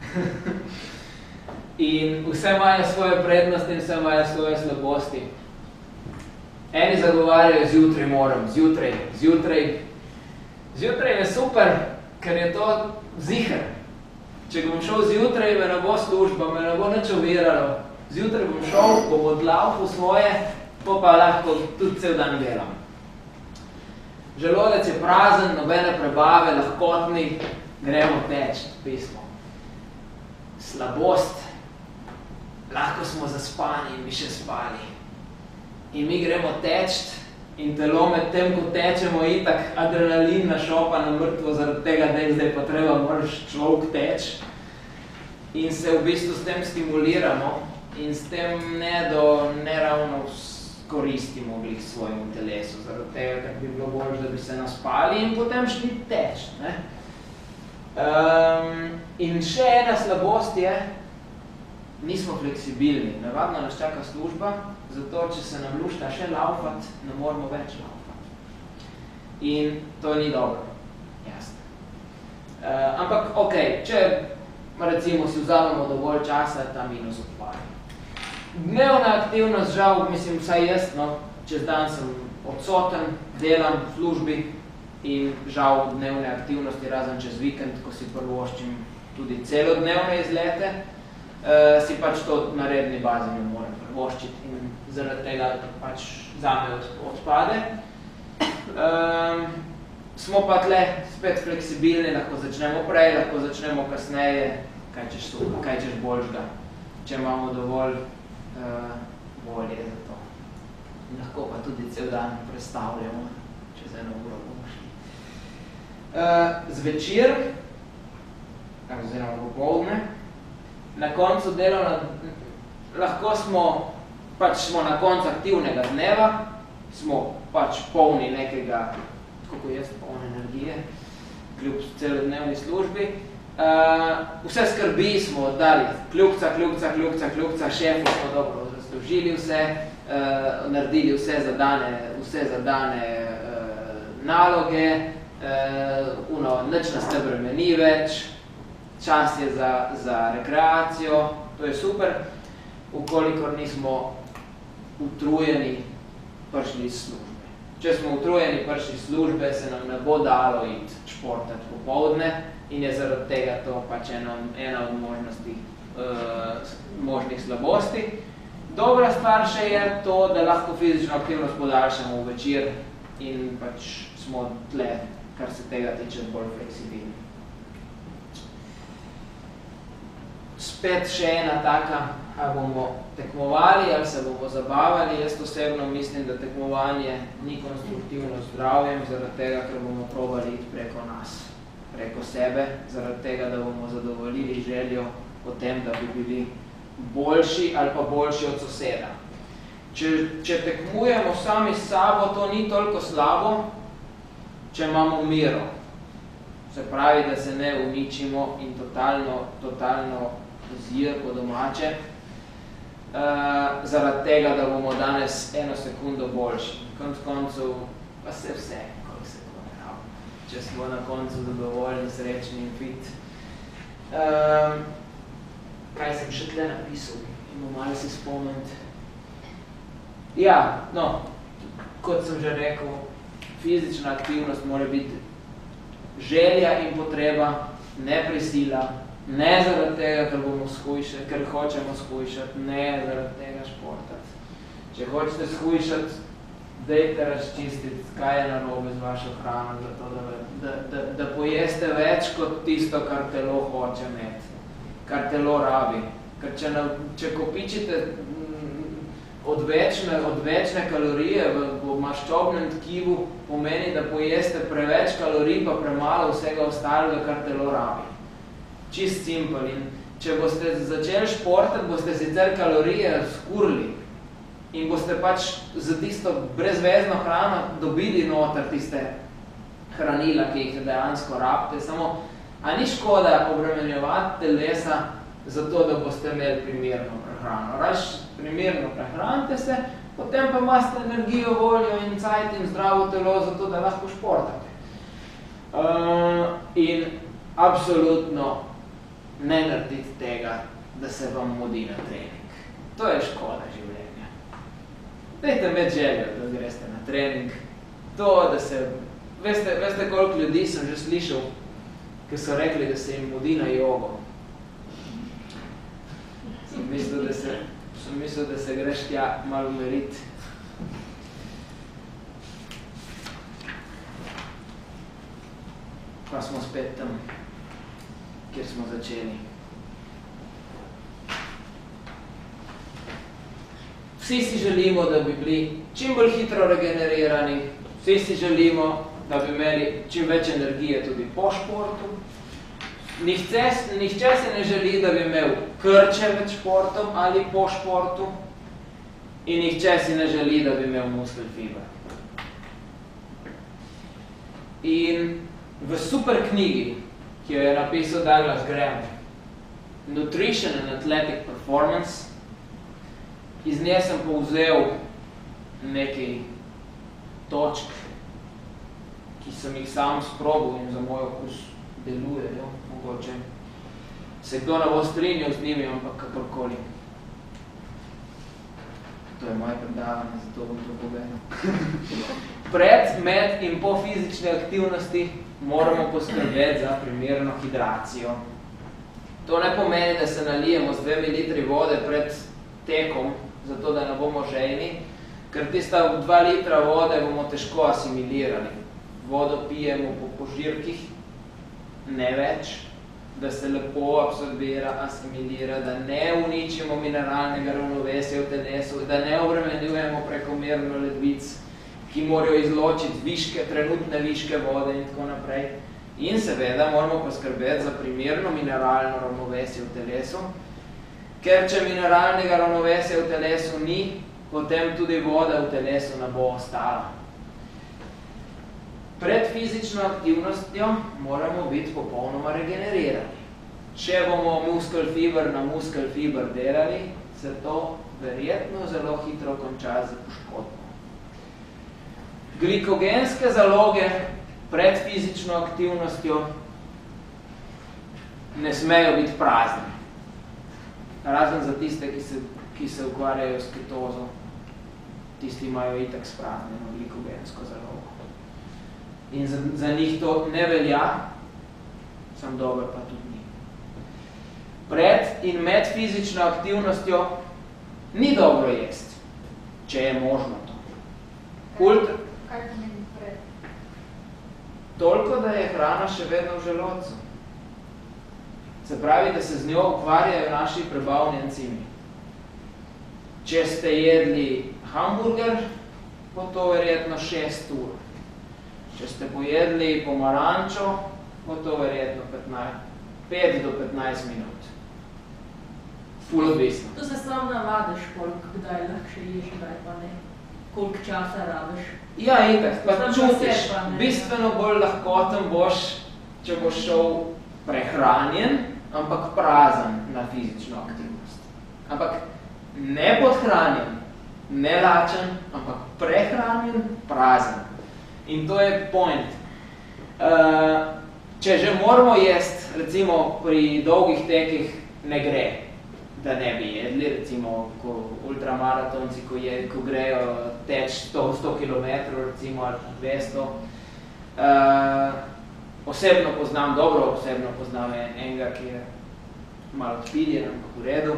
In vse imajo svoje prednosti in vse imajo svoje slabosti. Eni zagovarjajo zjutraj moram, zjutraj, zjutraj. Zjutraj je super, ker je to ziher. Če bom šel zjutraj, me ne bo služba, me ne bo nič oviralo. Zjutraj bom šel, bom odlaufal svoje, pa pa lahko tudi cel dan delam. Želodec je prazen, nobene prebave, lahkotni, gremo teč, pismo. Slabost, lahko smo zaspani in bi še spali. In mi gremo teč in telo med tem, ko tečemo, itak adrenalin našopa na mrtvo, zaradi tega, da je zdaj pa treba moraš človek teč. In se v bistvu s tem stimuliramo in s tem ne do neravno koristimo glih svojemu telesu, zaradi tega, ker bi bilo bolj, da bi se naspali in potem šli teč. Ne? Um, in še ena slabost je, nismo fleksibilni. Navadno nas čaka služba, zato če se nam lušta še laufat, ne moramo več laufat. In to ni dobro, jasno. Uh, ampak, ok, če recimo si vzamemo dovolj časa, ta minus odpari. Dnevna aktivnost, žal, mislim, vsaj jaz, no, čez dan sem odsoten, delam v službi in žal dnevne aktivnosti, razen čez vikend, ko si prvoščim tudi celodnevne izlete, uh, si pač to na redni bazi ne morem prvoščiti in zaradi tega pač zame odpade. Um, smo pa tle spet fleksibilni, lahko začnemo prej, lahko začnemo kasneje, kaj češ, kaj češ boljšga, če imamo dovolj uh, volje za to. In lahko pa tudi cel dan predstavljamo, čez eno uro bomo šli. Uh, zvečer, oziroma popoldne, na koncu delovna, lahko smo, pač smo na koncu aktivnega dneva, smo pač polni nekega, kako jaz, polne energije, kljub celodnevni službi. Uh, vse skrbi smo oddali, kljubca, kljubca, kljubca, kljubca, šefu smo dobro razložili vse, uh, naredili vse zadane, vse zadane uh, naloge, uh, uno, nič nas ne bremeni več, čas je za, za rekreacijo, to je super, ukolikor nismo utrujeni prišli iz službe. Če smo utrujeni prišli iz službe, se nam ne bo dalo iti športati popoldne in je zaradi tega to pač ena, ena od možnosti, uh, možnih slabosti. Dobra stvar še je to, da lahko fizično aktivnost podaljšamo v večer in pač smo tle, kar se tega tiče, bolj fleksibilni. Spet še ena taka, ali bomo tekmovali, ali se bomo zabavali. Jaz osebno mislim, da tekmovanje ni konstruktivno zdravjem, zaradi tega, ker bomo probali iti preko nas, preko sebe, zaradi tega, da bomo zadovoljili željo o tem, da bi bili boljši ali pa boljši od soseda. Če, če tekmujemo sami s sabo, to ni toliko slabo, če imamo miro. Se pravi, da se ne uničimo in totalno, totalno zir po domače, uh, zaradi tega, da bomo danes eno sekundo boljši. Konc koncev pa se vse, koliko se to ne rabo, če smo na koncu zadovoljni, srečni in fit. Uh, kaj sem še tle napisal? Imo malo si spomniti. Ja, no, kot sem že rekel, fizična aktivnost mora biti želja in potreba, ne prisila, ne zaradi tega, ker bomo shujšati, ker hočemo shujšati, ne zaradi tega športati. Če hočete shujšati, dajte razčistiti, kaj je narobe z vašo hrano, zato, da, da, da, da pojeste več kot tisto, kar telo hoče imeti, kar telo rabi. Ker če, na, če kopičite odvečne, odvečne kalorije v, v maščobnem tkivu, pomeni, da pojeste preveč kalorij, pa premalo vsega ostalega, kar telo rabi. Čist simpel. In če boste začeli športati, boste sicer kalorije skurili in boste pač za tisto brezvezno hrano dobili noter tiste hranila, ki jih dejansko rabite. Samo, a ni škoda obremenjevati telesa zato, da boste imeli primerno prehrano. Raž primerno prehranite se, potem pa imate energijo, voljo in cajt in zdravo telo zato, da lahko športate. Uh, in absolutno ne narediti tega, da se vam mudi na trening. To je škoda življenja. Dajte imeti željo, da greste na trening. To, da se... Veste, veste koliko ljudi sem že slišal, ki so rekli, da se jim mudi na jogo. Sem mislil, da se, sem mislil, da se greš tja malo umiriti. Pa smo spet tam, kjer smo začeli. Vsi si želimo, da bi bili čim bolj hitro regenerirani, vsi si želimo, da bi imeli čim več energije tudi po športu. Nihče, nihče se ne želi, da bi imel krče med športom ali po športu in nihče si ne želi, da bi imel muskel fiber. In v super knjigi, ki jo je napisal Douglas Graham, Nutrition and Athletic Performance, iz nje sem povzel nekaj točk, ki sem jih sam sprobal in za moj okus delujejo, mogoče. Se kdo ne bo strinjal z njimi, ampak kakorkoli. To je moje predavanje, zato bom to povedal. Pred, med in po fizični aktivnosti moramo poskrbeti za primerno hidracijo. To ne pomeni, da se nalijemo z dvemi litri vode pred tekom, zato da ne bomo žejni, ker tista dva litra vode bomo težko asimilirali. Vodo pijemo po požirkih, ne več, da se lepo absorbira, asimilira, da ne uničimo mineralnega ravnovesja v telesu, da ne obremenjujemo prekomerno ledvic, ki morajo izločiti viške, trenutne viške vode in tako naprej. In seveda moramo poskrbeti za primerno mineralno ravnovesje v telesu, ker če mineralnega ravnovesja v telesu ni, potem tudi voda v telesu ne bo ostala. Pred fizično aktivnostjo moramo biti popolnoma regenerirani. Če bomo muskel fiber na muskel fiber delali, se to verjetno zelo hitro konča za poškodbo. Glikogenske zaloge pred fizično aktivnostjo ne smejo biti prazne. Razen za tiste, ki se, ki se ukvarjajo s ketozo. Tisti imajo itak spraznjeno glikogensko zalogo. In za, za njih to ne velja, sam dober pa tudi ni. Pred in med fizično aktivnostjo ni dobro jesti, če je možno to. Kult... Kaj pomeni pred? Toliko, da je hrana še vedno v želodcu. Se pravi, da se z njo ukvarjajo naši prebavni encimi. Če ste jedli hamburger, bo to verjetno šest ur. Če ste pojedli pomarančo, bo to verjetno pet do petnajst minut. Ful odvisno. To se sam navadiš, koliko kdaj lahko ješ, kdaj pa ne. Koliko časa rabiš. Ja, itak, pa čutiš. Bistveno bolj lahkoten boš, če boš šel prehranjen, ampak prazen na fizično aktivnost. Ampak ne podhranjen, ne lačen, ampak prehranjen, prazen. In to je point. Uh, če že moramo jesti, recimo pri dolgih tekih ne gre, da ne bi jedli, recimo ko ultramaratonci, ko, je, ko grejo teč sto kilometrov, recimo ali dvesto. Uh, osebno poznam, dobro osebno poznam enega, ki je malo odpiljen, ampak v redu.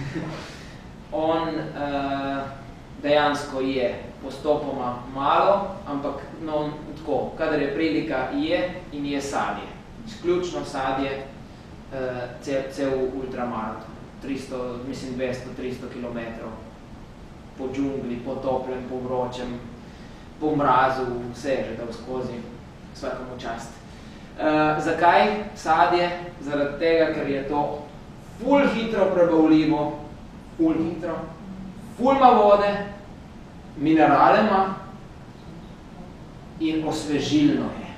On uh, dejansko je postopoma malo, ampak no, tako, kadar je prilika, je in je sadje. Izključno sadje, uh, cel, cel ultramaraton. tristo, mislim dvesto do tristo kilometrov po džungli, po toplem, po vročem, po mrazu, vse je že dal skozi, vsakomu čast. Uh, zakaj sadje? Zaradi tega, ker je to ful hitro prebavljivo, ful hitro, ful ima vode, minerale ima in osvežilno je.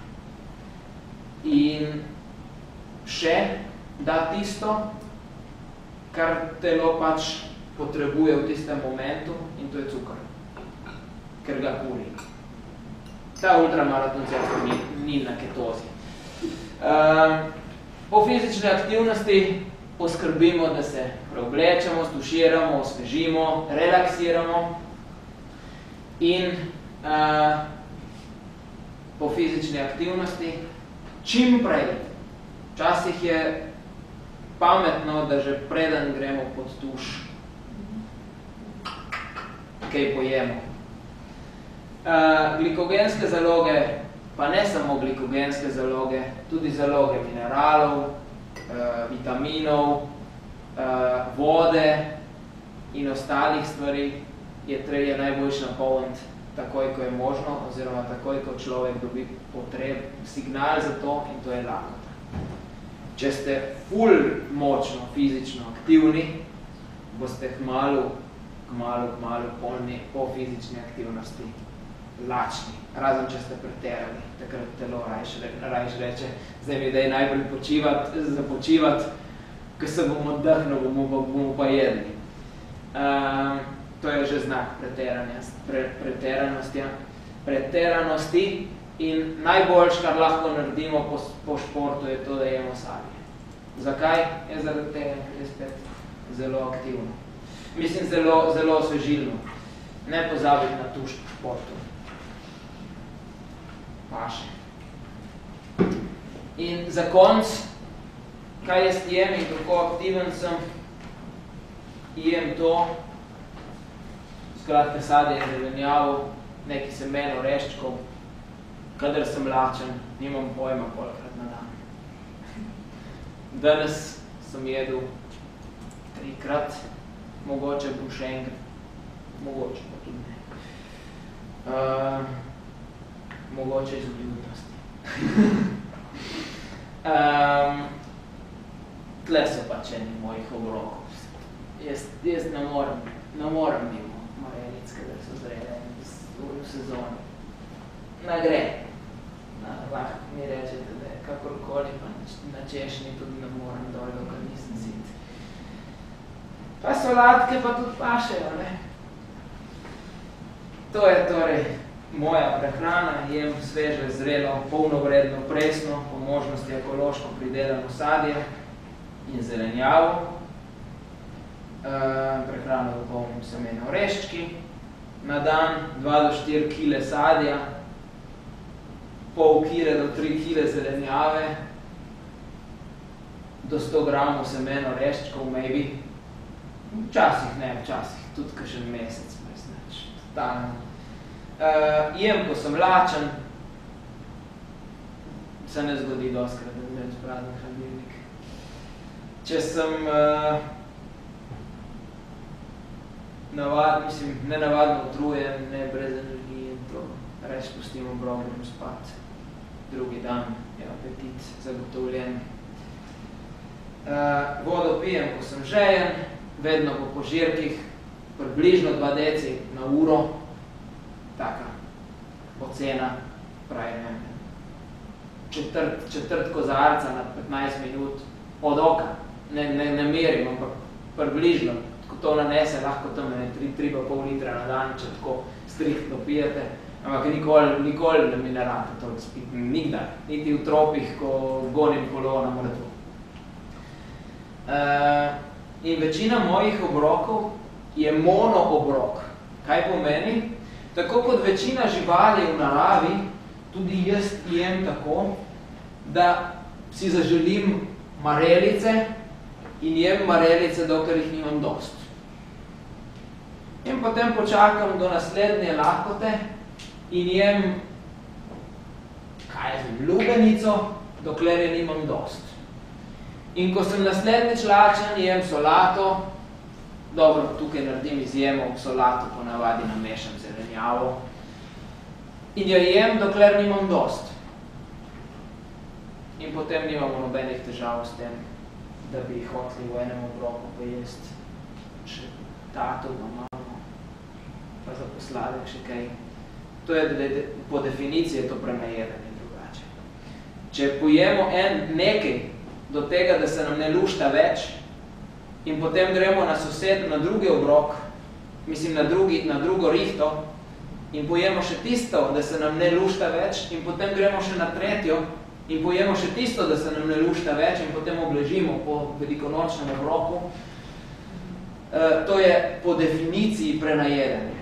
In še da tisto, kar telo pač potrebuje v tistem momentu, in to je cukor, ker ga kuri. Ta ultramaraton cesto ni, ni na ketozi. Uh, po fizični aktivnosti poskrbimo, da se preoblečemo, stuširamo, osvežimo, relaksiramo in uh, po fizični aktivnosti čim prej. Včasih je pametno, da že preden gremo pod tuš, kaj pojemo. Uh, glikogenske zaloge, pa ne samo glikogenske zaloge, tudi zaloge mineralov, uh, vitaminov, uh, vode in ostalih stvari je treba najboljš napolniti takoj, ko je možno, oziroma takoj, ko človek dobi potreb, signal za to, in to je lakota. Če ste ful močno fizično aktivni, boste kmalu, kmalu, kmalu polni po fizični aktivnosti lačni. Razen, če ste preterali, takrat telo rajš reče, zdaj mi daj najbolj počivat, započivat, ko se bomo oddahnil, bomo, bomo pa jedli. Uh, to je že znak pre, preteranosti, preteranosti. In najboljš, kar lahko naredimo po, po športu, je to, da jemo sadje. Zakaj? Je zaradi tega, ker je spet zelo aktivno. Mislim, zelo, zelo osvežilno. Ne pozabiti na tuš po športu. Paše. In za konc, kaj jaz jem in kako aktiven sem, jem to, skratka sadje in zelenjavo, neki semeno, reščkov, kadar sem lačen, nimam pojma kolikrat na dan. Danes sem jedel trikrat, mogoče bom še enkrat, mogoče pa tudi ne. Uh, mogoče iz obljubnosti. um, tle so pač eni mojih obrokov. Jaz, jaz ne morem, ne morem mimo marelic, kadar so zrele v sezoni. Na gre. Na, lahko mi rečete, da je kakorkoli, pa na češnji tudi ne morem dol, dokaj nisem sit. Pa solatke pa tudi pašejo, ne. To je torej moja prehrana, jem sveže, zrelo, polnovredno, presno, po možnosti ekološko pridelano sadje in zelenjavo. E, prehrano dopolnim semena oreščki, na dan dva do štiri kile sadja, pol kile do tri kile zelenjave, do sto gramov semen oreščkov, maybe. Včasih ne, včasih, tudi kakšen mesec, mesneč, totalno. Uh, jem, ko sem lačen, se ne zgodi dostkrat, da imam sprazen hladilnik. Če sem uh, navad, mislim, nenavadno utrujen, ne brez energije, to reč pustim obrok, grem spat. Drugi dan je apetit zagotovljen. Uh, vodo pijem, ko sem žejen, vedno po požirkih, približno dva deci na uro, taka ocena, pravi ne, četrt, četrt kozarca na petnajst minut od oka, ne, ne, ne merim, ampak približno, ko to nanese, lahko tam ne tri, tri pa pol litra na dan, če tako striktno pijete, ampak nikoli, nikoli ne mi ne rata to spiti, nikdar, niti v tropih, ko gonim kolo na mrtvo. Uh, in večina mojih obrokov je mono obrok. Kaj pomeni? Tako kot večina živali v naravi, tudi jaz jem tako, da si zaželim marelice in jem marelice, dokler jih nimam dost. In potem počakam do naslednje lakote in jem, kaj je, lubenico, dokler je nimam dost. In ko sem naslednjič lačen, jem solato, dobro, tukaj naredim izjemo, ob solato ponavadi namešam zelenjavo, in jo jem, dokler nimam dost. In potem nimamo nobenih težav s tem, da bi hoteli v enem obroku pojesti še tato, malo, pa za posladek še kaj. To je, po definiciji je to prenajedanje drugače. Če pojemo en nekaj, do tega, da se nam ne lušta več in potem gremo na sosed, na drugi obrok, mislim na, drugi, na drugo rihto in pojemo še tisto, da se nam ne lušta več in potem gremo še na tretjo in pojemo še tisto, da se nam ne lušta več in potem obležimo po velikonočnem obroku. E, to je po definiciji prenajedanje.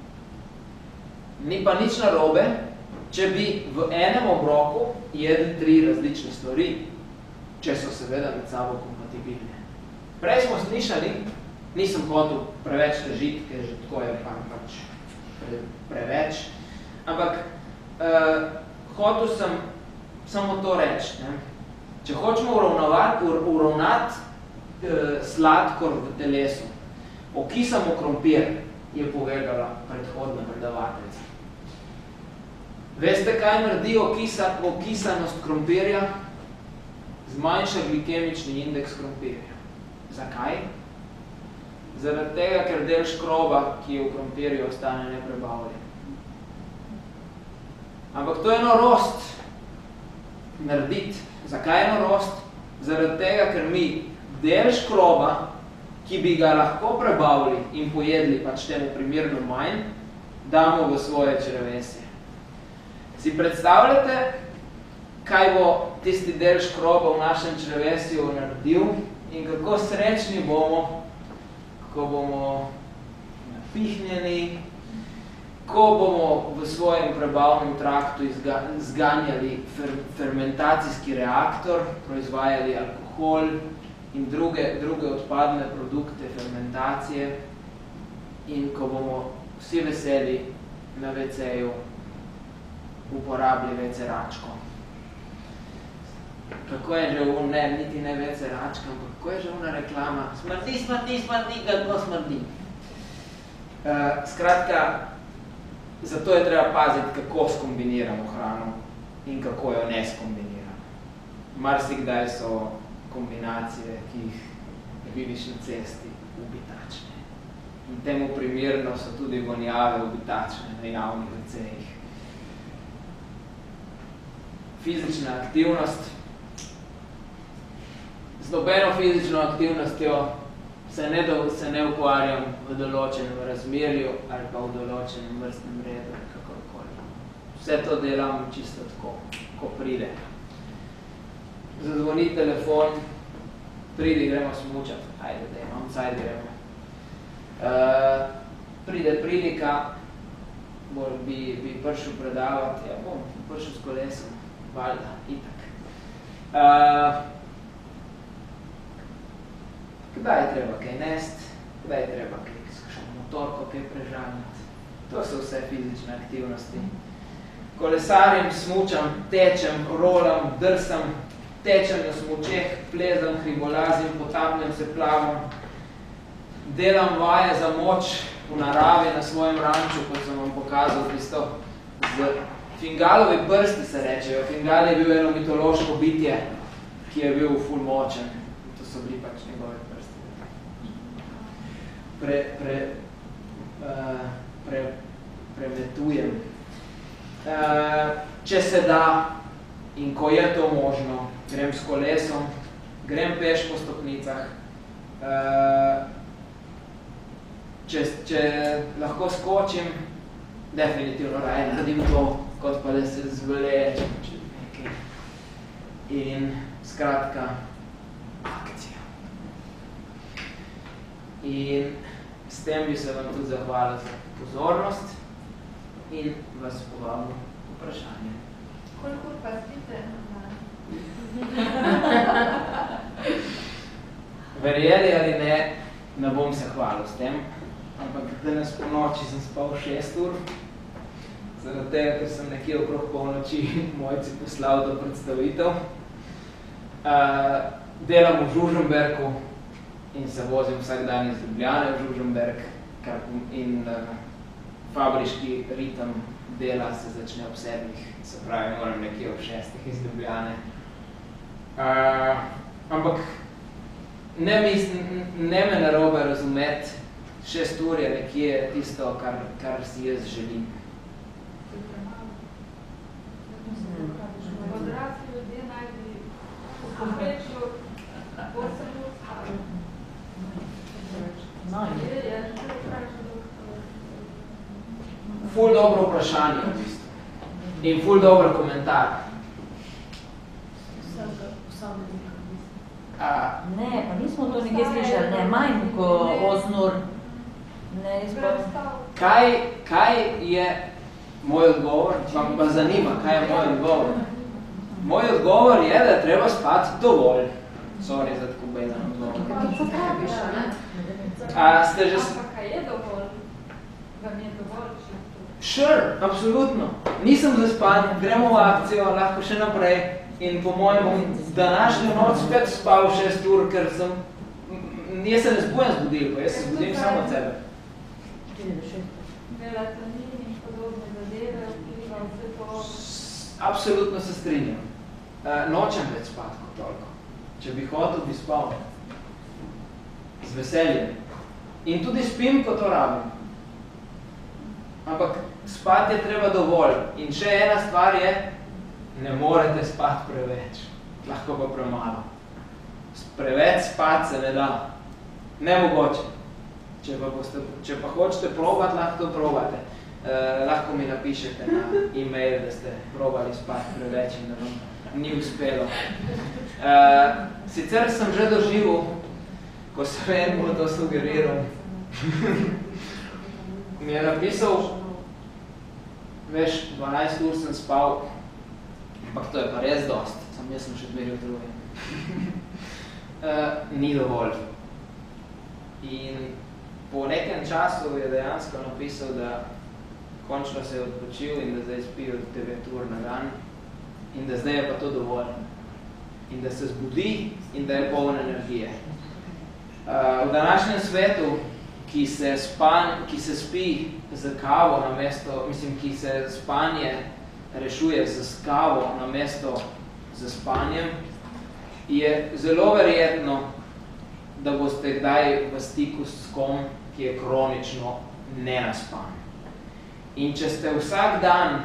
Ni pa nič narobe, če bi v enem obroku jedli tri različne stvari, če so seveda med sabo kompatibilne. Prej smo slišali, nisem hotel preveč težiti, ker že tako je pa pač pre, preveč, ampak uh, hotel sem samo to reči. Ne? Če hočemo uravnati, uravnati uh, sladkor v telesu, okisamo krompir, je povedala predhodna predavateljica. Veste, kaj naredi okisa, okisanost krompirja? Zmanjša glikemični indeks krompirja. Zakaj? Zaradi tega, ker del škroba, ki je v krompirju, ostane neprebavljen. Ampak to je norost narediti. Zakaj je norost? Zaradi tega, ker mi del škroba, ki bi ga lahko prebavili in pojedli pač temu primerno manj, damo v svoje črevesje. Si predstavljate, kaj bo tisti del škroba v našem črevesju naredil in kako srečni bomo, ko bomo napihnjeni, ko bomo v svojem prebavnem traktu zganjali fer fermentacijski reaktor, proizvajali alkohol in druge, druge odpadne produkte fermentacije in ko bomo vsi veseli na ve ce-ju uporabili ve ce-račko. Kako je že un, ne, niti ne ve ce-račka, ampak kako je že una reklama? Smrdi, smrdi, smrdi, kako smrdi. Uh, skratka, zato je treba paziti, kako skombiniramo hrano in kako jo ne skombiniramo. Marsikdaj so kombinacije, ki jih vidiš na cesti, ubitačne. In temu primerno so tudi vonjave ubitačne na javnih ve ce-jih. Fizična aktivnost. Z nobeno fizično aktivnostjo se ne, do, se ne ukvarjam v določenem razmerju ali pa v določenem vrstnem redu, kakorkoli. Vse to delam čisto tako, ko pride. Zazvoni telefon, pridi, gremo smučati, ajde, da imam, saj gremo. Uh, pride prilika, bolj bi, bi prišel predavati, ja bom, prišel s kolesom, valjda, itak. Uh, Kdaj je treba kaj nest, kdaj je treba kaj motorko, kaj prežanjati. To so vse fizične aktivnosti. Kolesarim, smučam, tečem, rolam, drsam, tečem na smučeh, plezam, hribolazim, potapnem se, plavam. Delam vaje za moč v naravi na svojem ranču, kot sem vam pokazal tisto. Z Fingalovi prsti se rečejo. Fingal je bil eno mitološko bitje, ki je bil ful močen. To so bili pač njegove prsti. Pre, pre, uh, pre, premetujem. Uh, če se da in ko je to možno, grem s kolesom, grem peš po stopnicah. Uh, če, če lahko skočim, definitivno raje naredim to, kot pa da se zvlečem čez nekaj. In skratka, akcija. In s tem bi se vam tudi zahvalil za pozornost in vas povabil vprašanje. Koliko pa spite? Verjeli ali ne, ne bom se hvalil s tem, ampak danes po noči sem spal šest ur, zaradi tega, ker sem nekje okrog polnoči mojci poslal do predstavitev. Uh, delam v Žužemberku in se vozim vsak dan iz Ljubljane v Žužemberg in uh, fabriški ritem dela se začne ob sedmih, se pravi, moram nekje ob šestih iz Ljubljane. Uh, ampak ne, mislim, ne me narobe razumeti, šest ur je nekje tisto, kar, kar si jaz želim. Odrasli ljudje naj bi v povprečju osem ur spali. Ful dobro vprašanje v bistvu. In ful dober komentar. A, ne, pa nismo to nekaj slišali, ne, manj ko osem ur. Ne, kaj, kaj je moj odgovor? Vam pa zanima, kaj je moj odgovor? Moj odgovor je, da je treba spati dovolj. Sorry za tako bedan odgovor. A, ste že... Ampak kaj je dovolj? Vam je dovolj? Sure, absolutno. Nisem zaspan, gremo v akcijo, lahko še naprej. In po mojem bom današnjo noč spet spal šest ur, ker sem... Jaz se ne zbujem z budilko, jaz se zbudim samo od sebe. Melatonin in podobne zadeve, vpliva vse to... Absolutno se strinjam. Nočem več spati kot toliko. Če bi hotel, bi spal. Z veseljem. In tudi spim, ko to rabim. Ampak spati je treba dovolj. In še ena stvar je, ne morete spati preveč. Lahko pa premalo. Preveč spati se ne da. Nemogoče. Če pa, boste, če pa hočete probati, lahko to probate. Eh, lahko mi napišete na e-mail, da ste probali spati preveč in da vam ni uspelo. Eh, sicer sem že doživel, ko sem enemu to sugeriral, mi je napisal, veš, dvanajst ur sem spal, ampak to je pa res dost, sam jaz sem še dveri utrujen. uh, ni dovolj. In po nekem času je dejansko napisal, da končno se je odpočil in da zdaj spi od devet ur na dan in da zdaj je pa to dovolj. In da se zbudi in da je poln energije. Uh, v današnjem svetu, ki se, span, ki se spi z kavo na mesto, mislim, ki se spanje rešuje z kavo na mesto z spanjem, je zelo verjetno, da boste kdaj v stiku s kom, ki je kronično nenaspan. In če ste vsak dan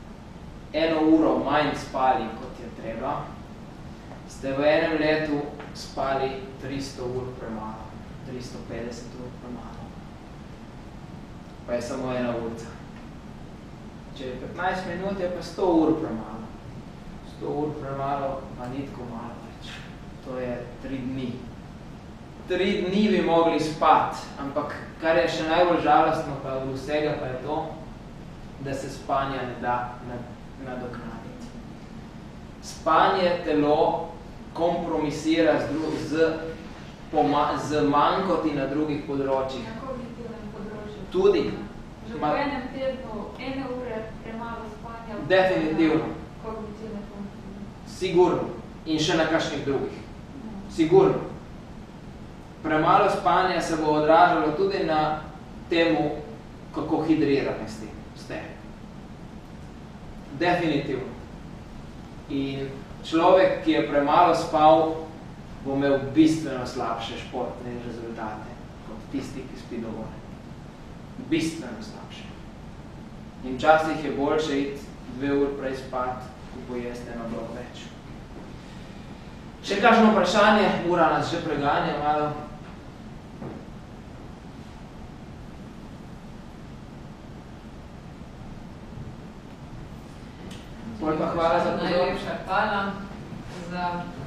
eno uro manj spali, kot je treba, ste v enem letu spali tristo ur premalo, tristo petdeset ur premalo. Pa je samo ena urca. Če je petnajst minut, je pa sto ur premalo. sto ur premalo, pa ni tako malo več. To je tri dni. Tri dni bi mogli spati, ampak kar je še najbolj žalostno pa od vsega pa je to, da se spanja ne da nadoknaditi. Spanje telo kompromisira z, dru z, z mankoti na drugih področjih. Na kognitivnem področju. Tudi. Že po enem tednu, ene ure premalo spanja. Definitivno. Kognitivne funkcije. Sigurno. In še na kakšnih drugih. Sigurno. Premalo spanja se bo odražalo tudi na temu, kako hidrirani ste. Definitivno. In človek, ki je premalo spal, bo imel bistveno slabše športne rezultate kot tisti, ki spi dovolj. Bistveno slabše. In včasih je boljše iti dve ur prej spat, ko pojeste eno blok več. Še kakšno vprašanje? Ura nas že preganja malo. Bolj pa hvala za pozornost. Najlepša hvala za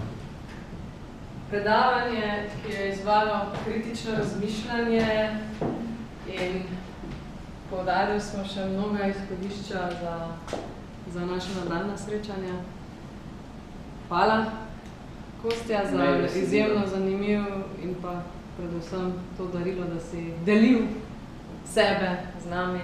predavanje, ki je izvalo kritično razmišljanje in poudarili smo še mnoga izhodišča za, za naše nadaljna srečanja. Hvala, Kostja, za izjemno zanimiv in pa predvsem to darilo, da si delil sebe z nami.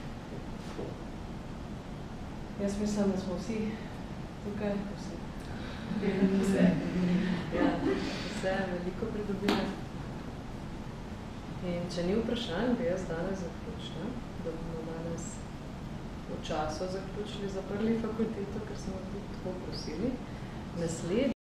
Jaz mislim, da smo vsi tukaj, vsi. Vse. Ja, vse veliko pridobili. In če ni vprašanj, bi jaz danes zaključila, da bomo danes v času zaključili, zaprli fakulteto, ker smo tudi tako prosili. Naslednji